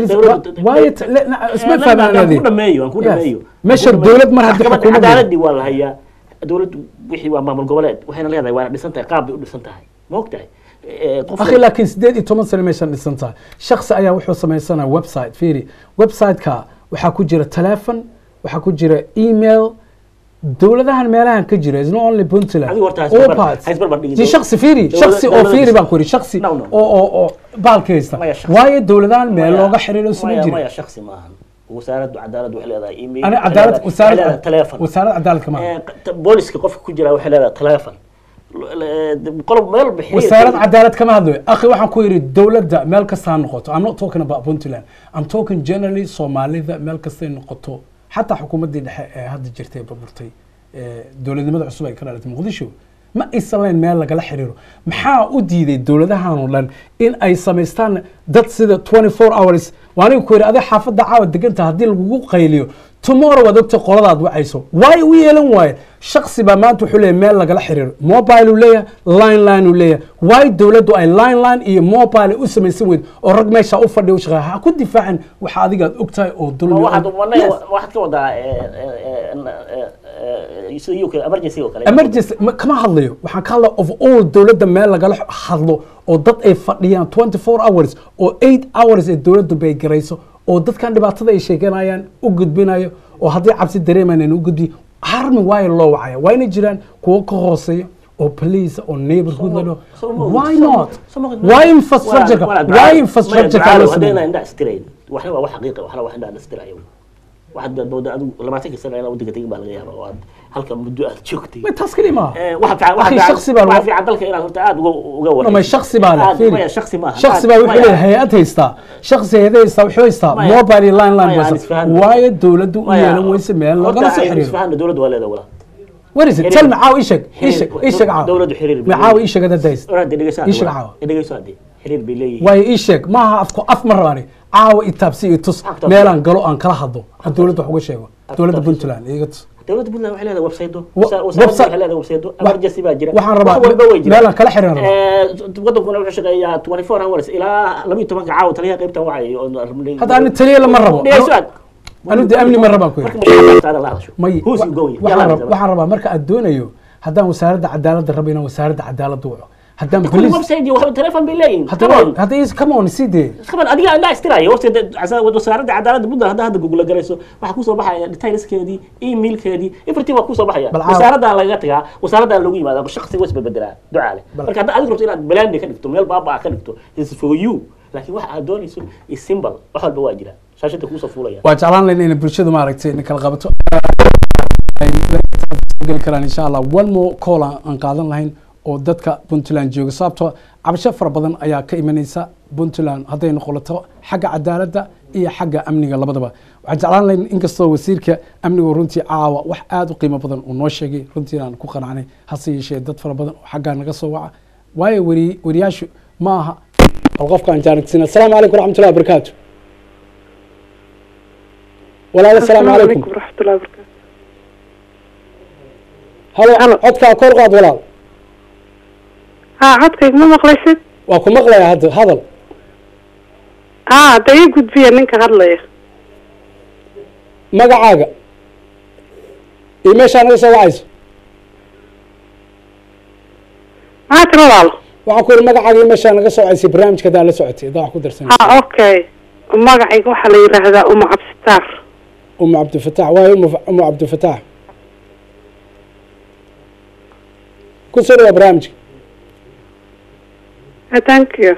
isma fahmaanadi ku dhameeyo meesha dawlad mar hadda xukuumadda cadaaladii waa la hayaa dawladdu wixii waa maamul goboleed waxayna leedahay waana dhisan tahay qaab bay u dhisan tahay ma ogtahay أخي لكن 18 سنة ماشان ديسنتا شخص أيا وحو سميسانا ويب سايت فيري ويب سايت كا وحا كجيرا تليفون وحا كجيرا إيميل دولدهان ميلهان كجيرا is not only Puntland all parts دي شخص فيري شخصي أو فيري بانكوري شخصي أو بالكيستا واي دولدهان ميل لوغا حريرو سمجيري ما شخصي ماهن وسارة عدالة وحلة إيميل أنا عدالة وسارة تليفون وسارة عدالة كمان بوليس كقف كجيرا وحلة تليفون قلب ميل بحير وسارة عدالة كما هذا أخي waxaan ku yiri dawladda meel kasta noqoto I'm not talking about Puntland I'm talking generally Soomaalida meel kasta noqoto حتى xukuumadii dhexe hadda jirtay burburtay dawladnimada cusub ay ka dhalatay Muqdisho ma islaan meel laga la xiriiro maxaa u diiday dawladahan oo dhan in ay sameystaan dad sida 24 hours waana ku yiri aday xaafada caawa deganta hadii lagu qayliyo tomorrow wad ogta qoladaad wacayso way u yeelan way shakhsi ba maanta wuxuu leeyahay meel laga la xiriiro mobile u leeyahay line u leeyahay way dawladdu ay line iyo mobile u sameeysan weyd oo rag meesha u fadhiyo shaqo ku difaacan waxa adiga aad ogtahay oo dulmi waxaad ka wadaa emergency kama hadlayo waxaan ka hadlaa of all dawladda meel laga hadlo oo dad ay fadhiyaan 24 hours oo 8 hours ee dawladdu bay garayso oo dadkan dhibaatada ay sheeganayaan u gudbinayo oo haddii cabsi dareemayaan u gudbi harmi way loo wacaya waa inay jiraan kuwa ka hooseeyo oo police oo neighborhood loo why not why infrastructure kala sameeyay inda istireen waxna waa xaqiiqo waxna wax inda istiraayo waxaad dawda adigu 20 sano ila wadiga tagin baa laga yaabaa oo halka muddo aad joogtay ma taskari ma waxa shakhsi baa fi cadalka inaad horta aad uga wada ma shakhsi baa la fiiri shakhsi baa wuxuu leeyahay hay'ad haysta shakhsi hay'adaysta wuxuu haysta mobile line bas waayo dawladdu u yeelan weyse meel laga soo xiriiro isfahan dawladdu waa leedahay wala what is it tell me how ishak dawladdu xiriir ma caaw ishak hada days ishak caaw xiriir bileey way ishak ma af marani caaw itabsi itus meelan galo aan kala hadlo dawladdu wax uga sheego dawladda Puntland iga dawladda Puntland waxay leedahay website waxay leedahay website emergency baa jira waxaan rabaa meelan kala xiriir wadankuna wuxuu shaqeeyaa 24 hours ilaa 12 caaw taliya qaybta wacay oo hada aan taliya lama rabo أنا بدي أمني مرة باكوي. ماي. وحنا ربع مركز الدنيا هذا وسارد عدالة ربنا وسارد عدالة دوعه. هذا بوليس. كل سيدي وحنا تلفون بالليل. هذا إيش كمان سيدي. كمان أديك لا استراي وقت عشان وسارد عدالة بدنا هذا جوجل جالسه وحكوا صباح ديتايلز كذي إيميل كذي إفرتي وحكوا صباح يا. وسارد على جتها وسارد على لوجي ماذا الشخص يوسف بدرا دعاء له. لكن هذا أذكر إلى بلان كنكتو ميل بابا كنكتو is for you. لكن واحد دوني سو السيمبل واحد بواجرة. شاشة كوسة فولية. وجعلنا لنا برشة ما ركتي نكال غبطو. قل كلام إن شاء الله one more call عن قادم لهين أو دتك بنتلان جوج صابتو عبشة فربضن أيا كإيمانيسا بنتلان هذين نقولته حاجة عدالة ده هي حاجة أمنية لبضبة waxaan jeclaan lahayn inkastoo wasiirka amnigu runtii caawa wax aada u qiimo badan uu noo sheegay runtii aan ku qanacnay hase yeeshee dad fara badan oo xaggaa naga soo waca waayo wariyaashu ma aha bal qofkaan jaarigsiina asalaamu calaykum waraxmatullahi wabarakaatu walaal asalaamu calaykum waraxmatullahi wabarakaatu halo codkaa kor qaad walaal codkayga ma maqlaysid waa ku maqlayaa hadda hadal da ii gudbiya ninka hadlaya magacaaga iyo meeshaa naga soo wacayso maxaa tiri walaalo waxaan ku yidhi magacaaga iyo meeshaa naga soo wacaysay barnaamijka hadaa la socotay hadaa wax ku darsan okay magacayga waxaa la yidhaahdaa uma cabsitaar umu cabdifatax waayo umu cabdifatax ku soo dhawaa barnaamijka thank you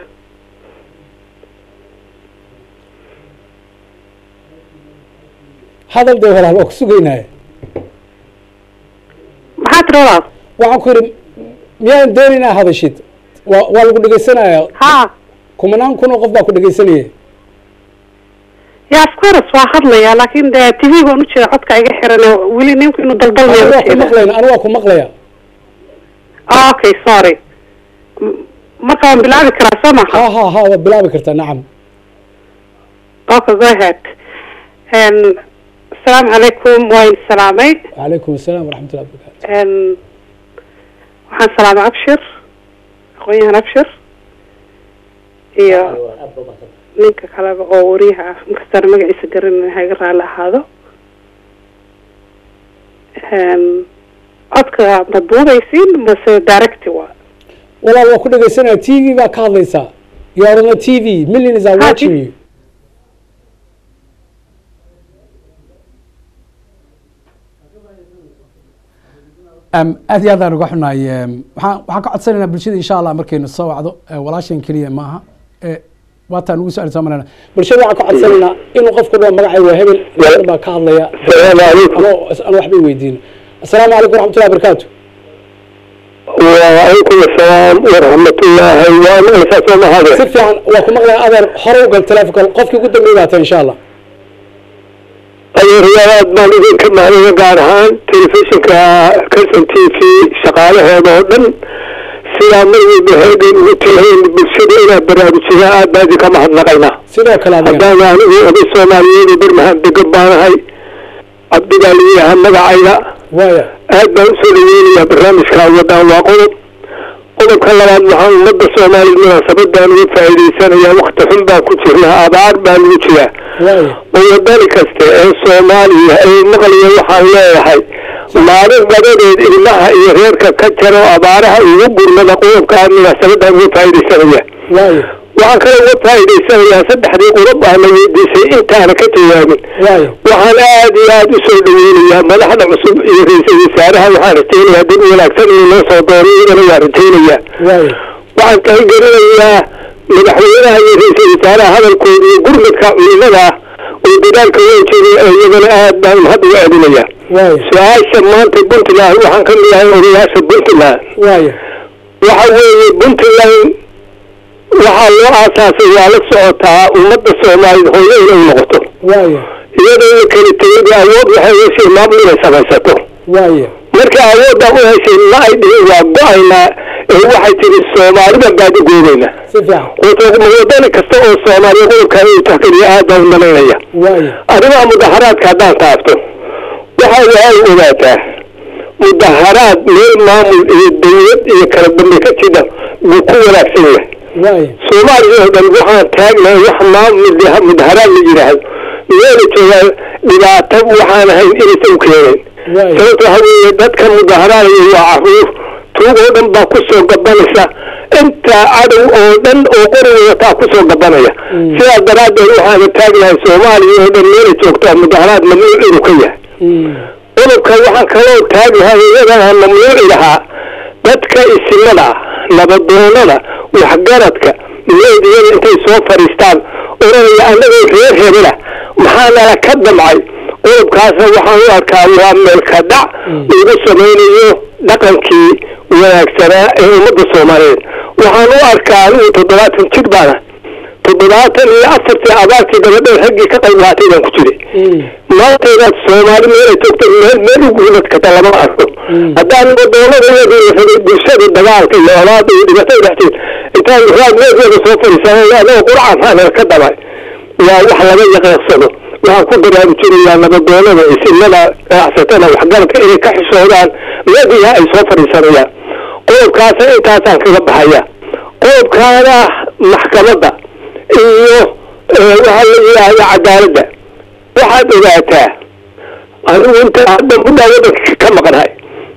hadal dee walaal waa ku sugaynaya maxaa tiri walaal waxaan ku yidhi miyaadan doonin inaa hadashid waa lagu dhegaysanayaa kumanaan kun oo qof baa ku dhegaysanaya ya of course waa hadlaya laakin de tv baan ujeeda codka iga xiran weli ninku inuu daldalmayo waa ku maqlayna anigu waa ku maqlaya okay sorry marka waan bilaabi karaa soo maha ha waad bilaabi kartaa nacam okay go ahead asalaamu calaykum waan salaamay wacalaykum asalaam waraxmatullahi wabarakatu waxaan salaamay abshir aqoon-yahan abshir iyo ninka kaleba oo wariyaha ah inkastaan magaciisa garanin ha iga raalli ahaado codka ma duubaysiin mase directy waa walaal waa ku dhegaysanaya t v baa ka hadlaysaa you are on the t v millions are watching you aad iyo aad aan uga xunaay waxaan ka codsanaynaa bulshada insha allah markaynu soo wacdo walaashan keliya maaha waataan ugu soo marana bulshada waxaan ka codsanaynaa inuu qofku dhao magacayga waa hebel baa ka hadlaya ano waxbay weydiino asalaamu calaykum waraxmatullahi wabarakaatu وعليكم السلام ورحمة الله وبركاته. si fiican waa ku maqlaya adeer hore u gal telefonka qofkii ugu dambeey baata insha allah riyaalaad baan idinka mahadaya gaar ahaan telefishinka Kalson TV shaqaalaheeda oo dhan sidaa marwalba heegin ugu tihiin bulshada inaa baraarujiyaan aad baan idinka mahadnaqaynaa sidoo kale haddaan anigu oday soomaaliyeed barmahan degan baanahay cabdigaa liyaha magacayga waaya aad baan usoo dhaweynayaa barnaamijkaa wadaan waa qodobka labaad waxaan ummadda soomaaliya munaasabadaan uga faa'iidaysanayaa wakti xun baan ku jirnaa abaar baa lagu jiraa oo wadani kasta ee soomaaliya ay maqlaya waxaan leeyahay maalin gabadeed ilmaha iyo reerka ka jaro abaaraha ugu gurmada qodobkaa munaasabadaan uga faa'iidaysanaya waxaan kale uga faa'iidaysanayaa saddexdii qodob ah la weydiisay intaana ka jawaabin waxaan aad iyo aad usoo dhaweynayaa madaxda cusub iyo ra-iisul wasaaraha waxaan rajaynayaa dib wanaagsan inuu noo soo dooro iyagana waan rajaynayaa waxaan tixgelinayaa madaxweynaha iyo ra-iisul wasaaraha hadalkooda iyo gurmadka culimada oo dadaalka weyn jiray iyagana aad baan mahad uga celinayaa su-aasha maanta puntland waxaan ka mid ahay odayaasha puntland waxa weeye puntland waxaa loo aasaasay waa la socotaa ummadda soomaaliyeed hooyo inay noqoto iyadoo la kala tegay awood waxay heshay maamul inay samaysato marka awooddaa u heshay ma ay dhihin waa go-aynaa ee waxay tiri soomaalida baadi goobayna wadani kasta oo soomaaliya qodobkaa uu taxgeliya aad baan u malaynaya arrimaha mudaharaadka haddaan taabto waxay waxay ogaataa mudaharaad meel maamul iyo dawlad iyo kala dambe ka jida wuu ku wanaagsan yahay soomaaliya oo dhan waxaan taagnahay wax maamul mudaharaad la yidhaahdo meela joogaa dhibaato waxaan ahayn inaysan u keenayn sababto waxa weeye dadka mudaharaadaya waa caruur tuug oo dhan baa kusoo gabanaysa inta cadow oo dhan oo qoriga wataa kusoo gabanaya sidaas daraaddeed waxaana taagnahay soomaaliya oo dhan meela joogtaa mudaharaad mamnuuc inuu ka yahay qodobka waxaan kaloo taagnahay iyagana mamnuuci lahaa dadka isimada nabadoonada waxgaradka meediyada intay soo fariistaan oranaya anagoo reer hebela maxaa nala ka damcay qodobkaasna waxaan u arkaa waa meelka dhac lagu samaynayo dhaqankii wanaagsanaa ee ummadda soomaaliyeed waxaan u arkaa anigu 70 jir baana toddobaatan iyo afartii abaartii gabadha raggii ka qayb qaatay baan ku jiray maanta inaad soomaali meelay joogto meel ugu himad lama arko haddaan doonada bulshada dagaalka iyo olaada iyo dhibatada dhexteed intaan raad meedeeda soo fadhiisanay anoo qurcan aanan ka dhabay waa wax laga yaqeeqsado waxaan ku baraarujinayaa nabadoonada isimada ganacsatada waxgaradka inay ka xishoodaan meediha ay soo fadhiisanayaan qodobkaasa intaasaan kaga baxaya qodobkaana maxkamadda iyo waxaa la yidhaahda cadaaladda waxaad ogaataa anigu inta hadda muddaa wadanka ka maqnahay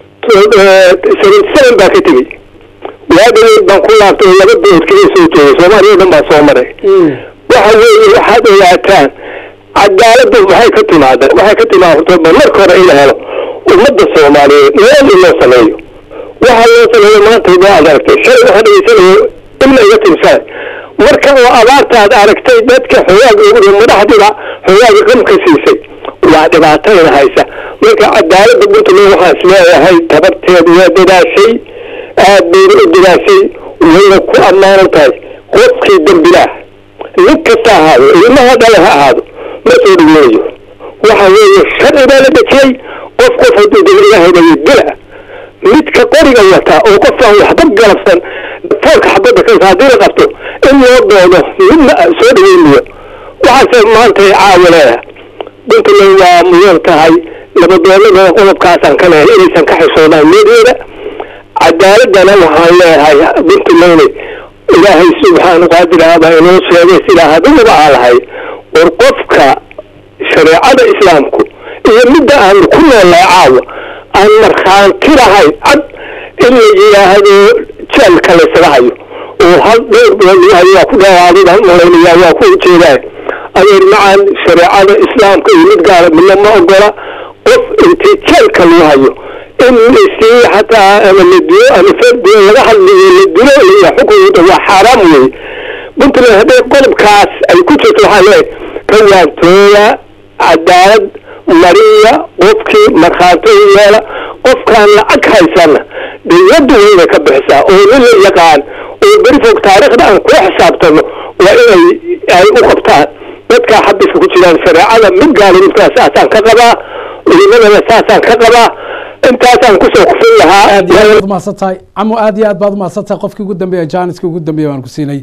77 baa ka tegey waadhaweyd baan ku laabtay laba dood kaga soo joogay soomaaliya o dhan baa soo maray waxa weeye waxaad ogaataan cadaaladdu waxay ka timaada marka hore in la helo ummadda soomaaliyeed meel in loo sameeyo waxaa loo sameeyo maanta waa aad aragtay shalay waxaa dhegeysanayo ilna iga timsaay marka oo abaartaad aragtay dadka xoogaag ugu madaxdiba xoogaag qamka siisay waa dhibaatayna haysa marka cadaaladda puntland waxaan isleeyahay tabarteed waa dadaashay aad bayna u dadaashay wayna ku ammaanan tahay qofkii dembilaah nin kasta ahaado ilmaha dhale ha ahaado ma soo dhiganayo waxa weeye sharci baa la dejiyey qof hadduu dembilahay bayo dila midka qoriga wataa oo qofkaan waxba galabsan foolka xabadda ka haddii la qabto in loo doodo midna soo dhaweynayo waxaase maanta caawa leeyahay puntland waa mudan tahay nabadoonada qodobkaasaan ka leehay inaysan ka xishoodaan meedeeda cadaaladana waxaan leeyahay puntland ilaahay subxaanu qaadir ahbaa inoo sheegay sidaa hadiguba aa lahay war qofka shareecada islaamku iyo midda aanu ku noolnahay caawa aan markhaanti lahayn cad in la yidhaahdo jeelka laysaga hayo oo hal dhowr bilood lagu hayo waa ku dhawaadidaan malaynayaa waa ku ujeedaa adeer macaan shareecada islaamka iyo mid gaara midna ma ogola qof intii jeelka lagu hayo in isii xataa ama la dilo ama fardiyo laga hadlayo la dilo iyo xukunka waa xaaraam weeye puntland hadday qodobkaas ay ku jirto waxaa leeyahay ka waantooya cadaalad mariya qofkii markhaanto yeela qofkaan lacag haysana dawladdu wayna ka bixisaa oo nin la yaqaan oo beri fog taariikhda aan kula xisaabtano waa inay ay u qabtaan dadkaa xabiska ku jiraan shareecada mid gaala midkaa saasaan ka qabaa culimadana saasaan ka qabaa intaasaan kusoo kufin lahaa aad iyo aad umahadsan tahay camo aad iyo aad baad umahadsan tahay qofkii ugu dambeeya jaaniska ugu dambeeya waan ku siinay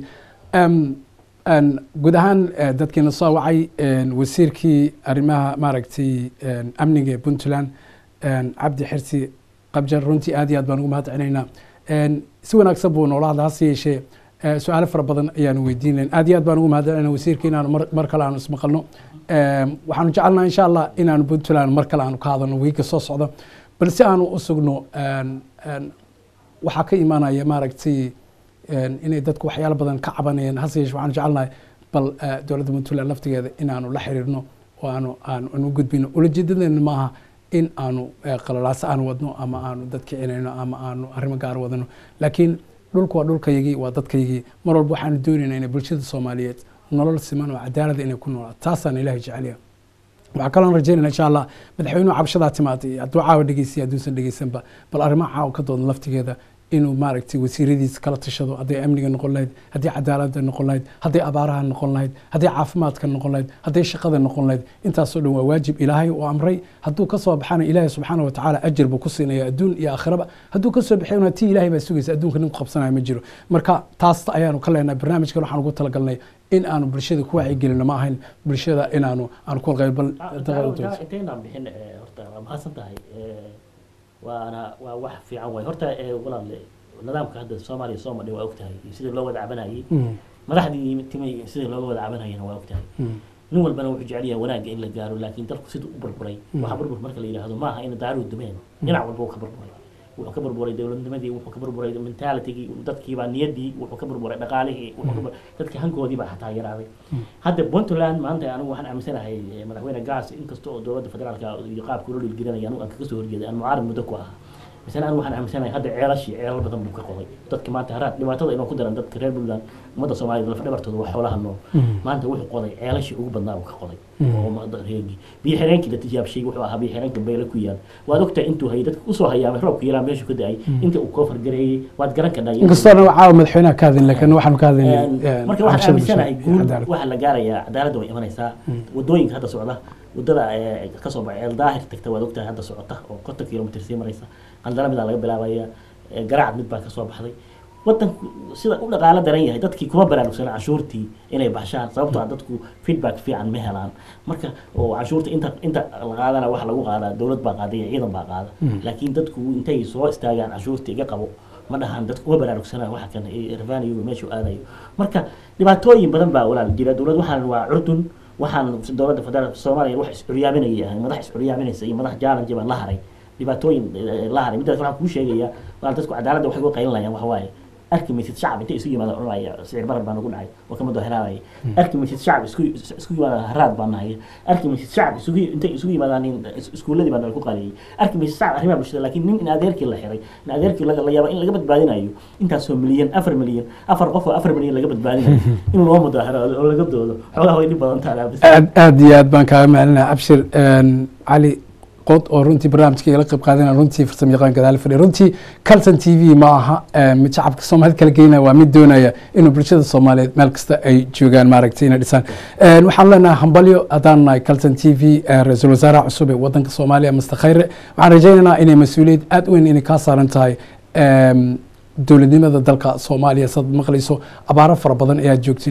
guud ahaan dadkiina soo wacay wasiirkii arrimaha maaragtay amniga ee puntland cabdi xirsi qabjar runtii aad iyo aad baan ugu mahad celinaynaa si wanaagsan buu noola hadla hase yeeshee su-aalo fara badan ayaanu weydiinayn aad iyo aad baan ugu mahad celinaa wasiirka inaanu mar kale aanu ismaqalno waxaanu jecelnaha insha allah inaanu puntland mar kale aanu ka hadalno wiiga soo socda bal si aanu u sugno waxaa ka imaanaya maaragtay inay dadku waxyaalo badan ka cabanayeen hase yeeshee waxaanu jecelnahay bal dowladda puntland laftigeeda inaanu la xiriirno oo aanu gudbino ulajeedadeena maaha in aanu qalalaaso aanu wadno ama aanu dad kicinayno ama aanu arrimo gaar wadano laakiin dhulku waa dhulkaygii waa dadkaygii mar walba waxaanu doonaynaa inay bulshada soomaaliyeed nolol siman oo cadaalada inay ku noolaato taasaan ilaahay jeceliya waxaa kaloon rajeynayna insha allah madaxweynuhu cabashadaa timaaday hadduu caawa dhegeysiya hadduusan dhegeysanba bal arrimaha caawa ka doodan laftigeeda inuu maaragtay wasiiradiisa kala tashado hadday amniga noqon lahayd hadday cadaaladda noqon lahayd hadday abaaraha noqon lahayd hadday caafimaadka noqon lahayd hadday shaqada noqon lahayd intaasoo dhan waa waajib ilaahay oo amray hadduu ka soo baxana ilaahay subxaana wa tacaala ajir buu ku siinaya adduun iyo aakhiraba hadduu ka soo baxayna tii ilaahay baa sugaysa adduunka nin ku qabsanaya ma jiro marka taas ayaanu ka leenahay barnaamijkan waxaan ugu talagalnay in aanu bulshada ku wacyigelino ma ahayn bulshada inaanu aan ku qayb bal intaynaan bixin horta waa mahadsan tahay waa wax fiican waay horta walaale nidaamka hadda soomaaliya soo madhay waa ogtahay sidii loo wada cabanayay madaxdii timay sidii looga wada cabanayana waa ogtahay nin walbana wuxuu jecel yahay wanaagga in la gaaro laakiin dalku siduu u burburay waxa burbur marka la yidhaahdo maaha in daaruu dumeen dhinac walba uu ka burburay wuxuu ka burburay dowladnimadii wuxuu ka burburay mentalitigii dadkiibaa niyaddii wuxuu ka burburay dhaqaalihii dadka hankoodii baa xataa yaraaday hadda puntland maanta anigu waxaan aaminsanahay madaxweyne gaas inkasta oo dowladda federaalka iyo qaabka loo dhilgelinaya anigu aan kaga soo horjeeday aan mucaarad muddo ku ahaa مثلا أنا وحنا مثلا هذا عيرشي عير بدن بكقضي dadka maanta haraad dhibaatada inuu ku daran dadka reer Puntland umada Soomaaliyeed la fadhibartooda wax xoolaha nool maanta wuxuu qoday ceelashii ugu badnaa uu ka qoday oo maada reegi biyo xireenkii la tijaab shay wuxuu ahaa biyo xireenka beela ku yaal waad ogtahay intuu hay dadka u soo hayaamay roobka yaraa meesha ku daay inta uu koofar gareeyay waad garan ka dhaayay inkastoo caawa madaxweynaha ka hadin laakiin waxaan ka hadlaynaa marka waxaan aaminsanahay guul waxa la gaarayaa cadaalad way imanaysaa wadooyinka hadda socda wadada ka soo baxay daahir tagta waad ogtahay hadda socota oo 50 kilomitir sii maraysa qandala mid laga bilaabaya garaacad mid baa ka soo baxday wadanku sida u dhaqaale daran yahay dadkii kuma baraarugsan cashuurtii inay baxshaan sababtoo ah dadku feedback fiican ma helaan marka oo cashuurta inta la qaadana wax lagu qaadaa dawlad baa qaaday ciidan baa qaada laakiin dadku intay soo istaagaan cashuurta iga qabo ma dhahan dadku kuma baraarugsanaa waxa kan revenue meesha aadayo marka dhibaatooyin badan baa walaal jira dawlad waxaan waa curdun waxaan dawladda federaalka Soomaaliya wax isxuriyaaminaya madax isxuriyaaminaysa iyo madax jaalan jibaan la haray dhibaatooyin la haray mid waxaan ku sheegaya waa dadku cadaaladda waxay uga qaylinayaan wax waaye arkimaysid shacab inta isu yimaada cunaya sicir barar baan ugu dhacay oo kama doohiraayay arkimaysid shacab isku yimaada haraad baan nahay arkimaysid shacab inta isu yimaadaan iskuuladii baan ku qaliyay arkimaysid shacab arrimaha bulshada laakiin nin in adeerkii la xiray in adeerkii la yaabo in laga badbaadinayo intaas oo milyan 4 milyan 4 qof oo 4 milyan laga badbaadinayo in loo mudaaharo oo laga doodo xoolaha way dhib badan tahay aad iyo aad baan kaaga mahadcelinayaa abshir cali قد أورنتي برنامج كي يلقب قادنا أورنتي في سمي قان كذا الفري أورنتي كالتن تي في معها متشعب كسوم هالكل جينا ومدونا إنه برشة الصومالي ملكست أي جوجان ماركتين الإنسان وحلنا همبليو أدانا كالتن تي في رئيس الوزراء عصوبة وطن الصومالي مستخير مع رجالنا إن مسؤولية أدوين إن كاسر انتهاي dowladnimada dalka Soomaaliya sad maqlayso abaara fara badan ayaa joogtay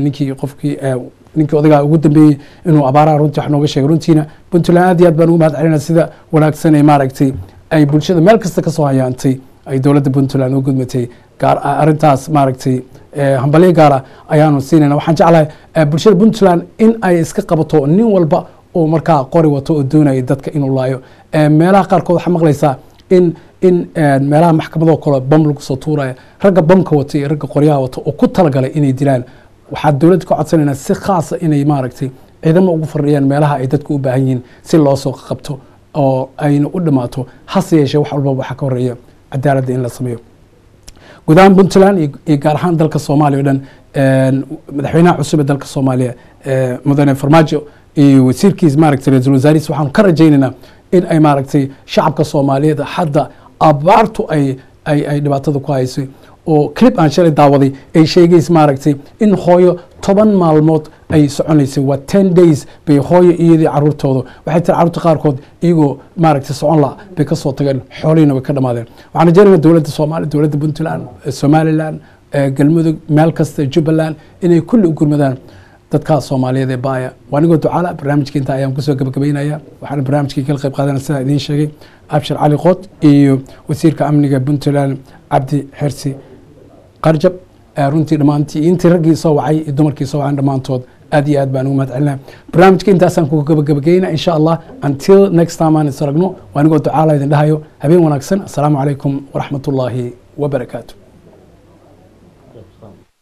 ninkii odaga ugu dambeeyay inuu abaaraha runtii wax nooga sheegay runtiina Puntland aad iyo aad baan ugu mahadcelinaa sida wanaagsan ee maaragtay ay bulshada meel kasta ka soo hayaantay ay dowladda Puntland u gudmatay gaar arintaas maaragtay hambalyo gaar ah ayaanu siinayna waxaan jeclahay bulshada Puntland in ay iska qabato nin walba oo markaa qori wato oo doonaya dadka inuu laayo meelaha qaarkood waxa maqlaysaa in meelaha maxkamadda kale bam lagu soo tuuraya ragga bamka wata iyo ragga qoryaha wata oo ku talagalay inay dilaan waxaa dawladda ka codsanayna si khaas ah inay maaragtay ciidamo ugu fadhiyaan meelaha ay dadku u baahan yihiin si loo soo qabto oo ayna u dhamaato hase yeeshee wax walba waxa ka horeeya cadaaladda in la sameeyo guud ahaan Puntland iyo gaar ahaan dalka Soomaaliya oo dhan madaxweynaha cusub ee dalka Soomaaliya mudane Farmaajo iyo wasiirkiisa maaragtay ra'iisul wasaarihiisa waxaan ka rajaynaynaa in ay maaragtay shacabka Soomaaliyeed hadda abaartu ay dhibaatada ku haysay oo clip aan shalay daawaday ay sheegayso maaragtay in hooyo 10 maalmood ay soconaysay waa 10 days bay hooyo iyadii caruurtooda waxay tir caruurta qaarkood iyagoo maaragtay socon la bay ka soo tageen xoolihiina way ka dhamaadeen waxaan rajaynaynaa dowladda Soomaaliya dowladda Puntland Somaliland galmudug meel kasta Jubbaland inay kulli u gurmadaan dadka Soomaaliyeed ee baaya waaniga ducaala barnaamijka inta ayaan ku soo gabagabeynaya waxaan barnaamijka kala qayb qaadanaa sida idin sheegay Abshir Cali Qod iyo wasiirka amniga Puntland Cabdi Xirsi Qarjab runtii dhamaantii intii raggii soo wacay iyo dumarkii soo wacay dhamaantood aad iyo aad baan ugu mahadcelinaa barnaamijka intaasaan ku gabagabeynaa insha Allah until next time aan isaragno waaniga ducaala idin dhahayo habeen wanaagsan assalaamu calaykum waraxmatullaahi wabarakaatuh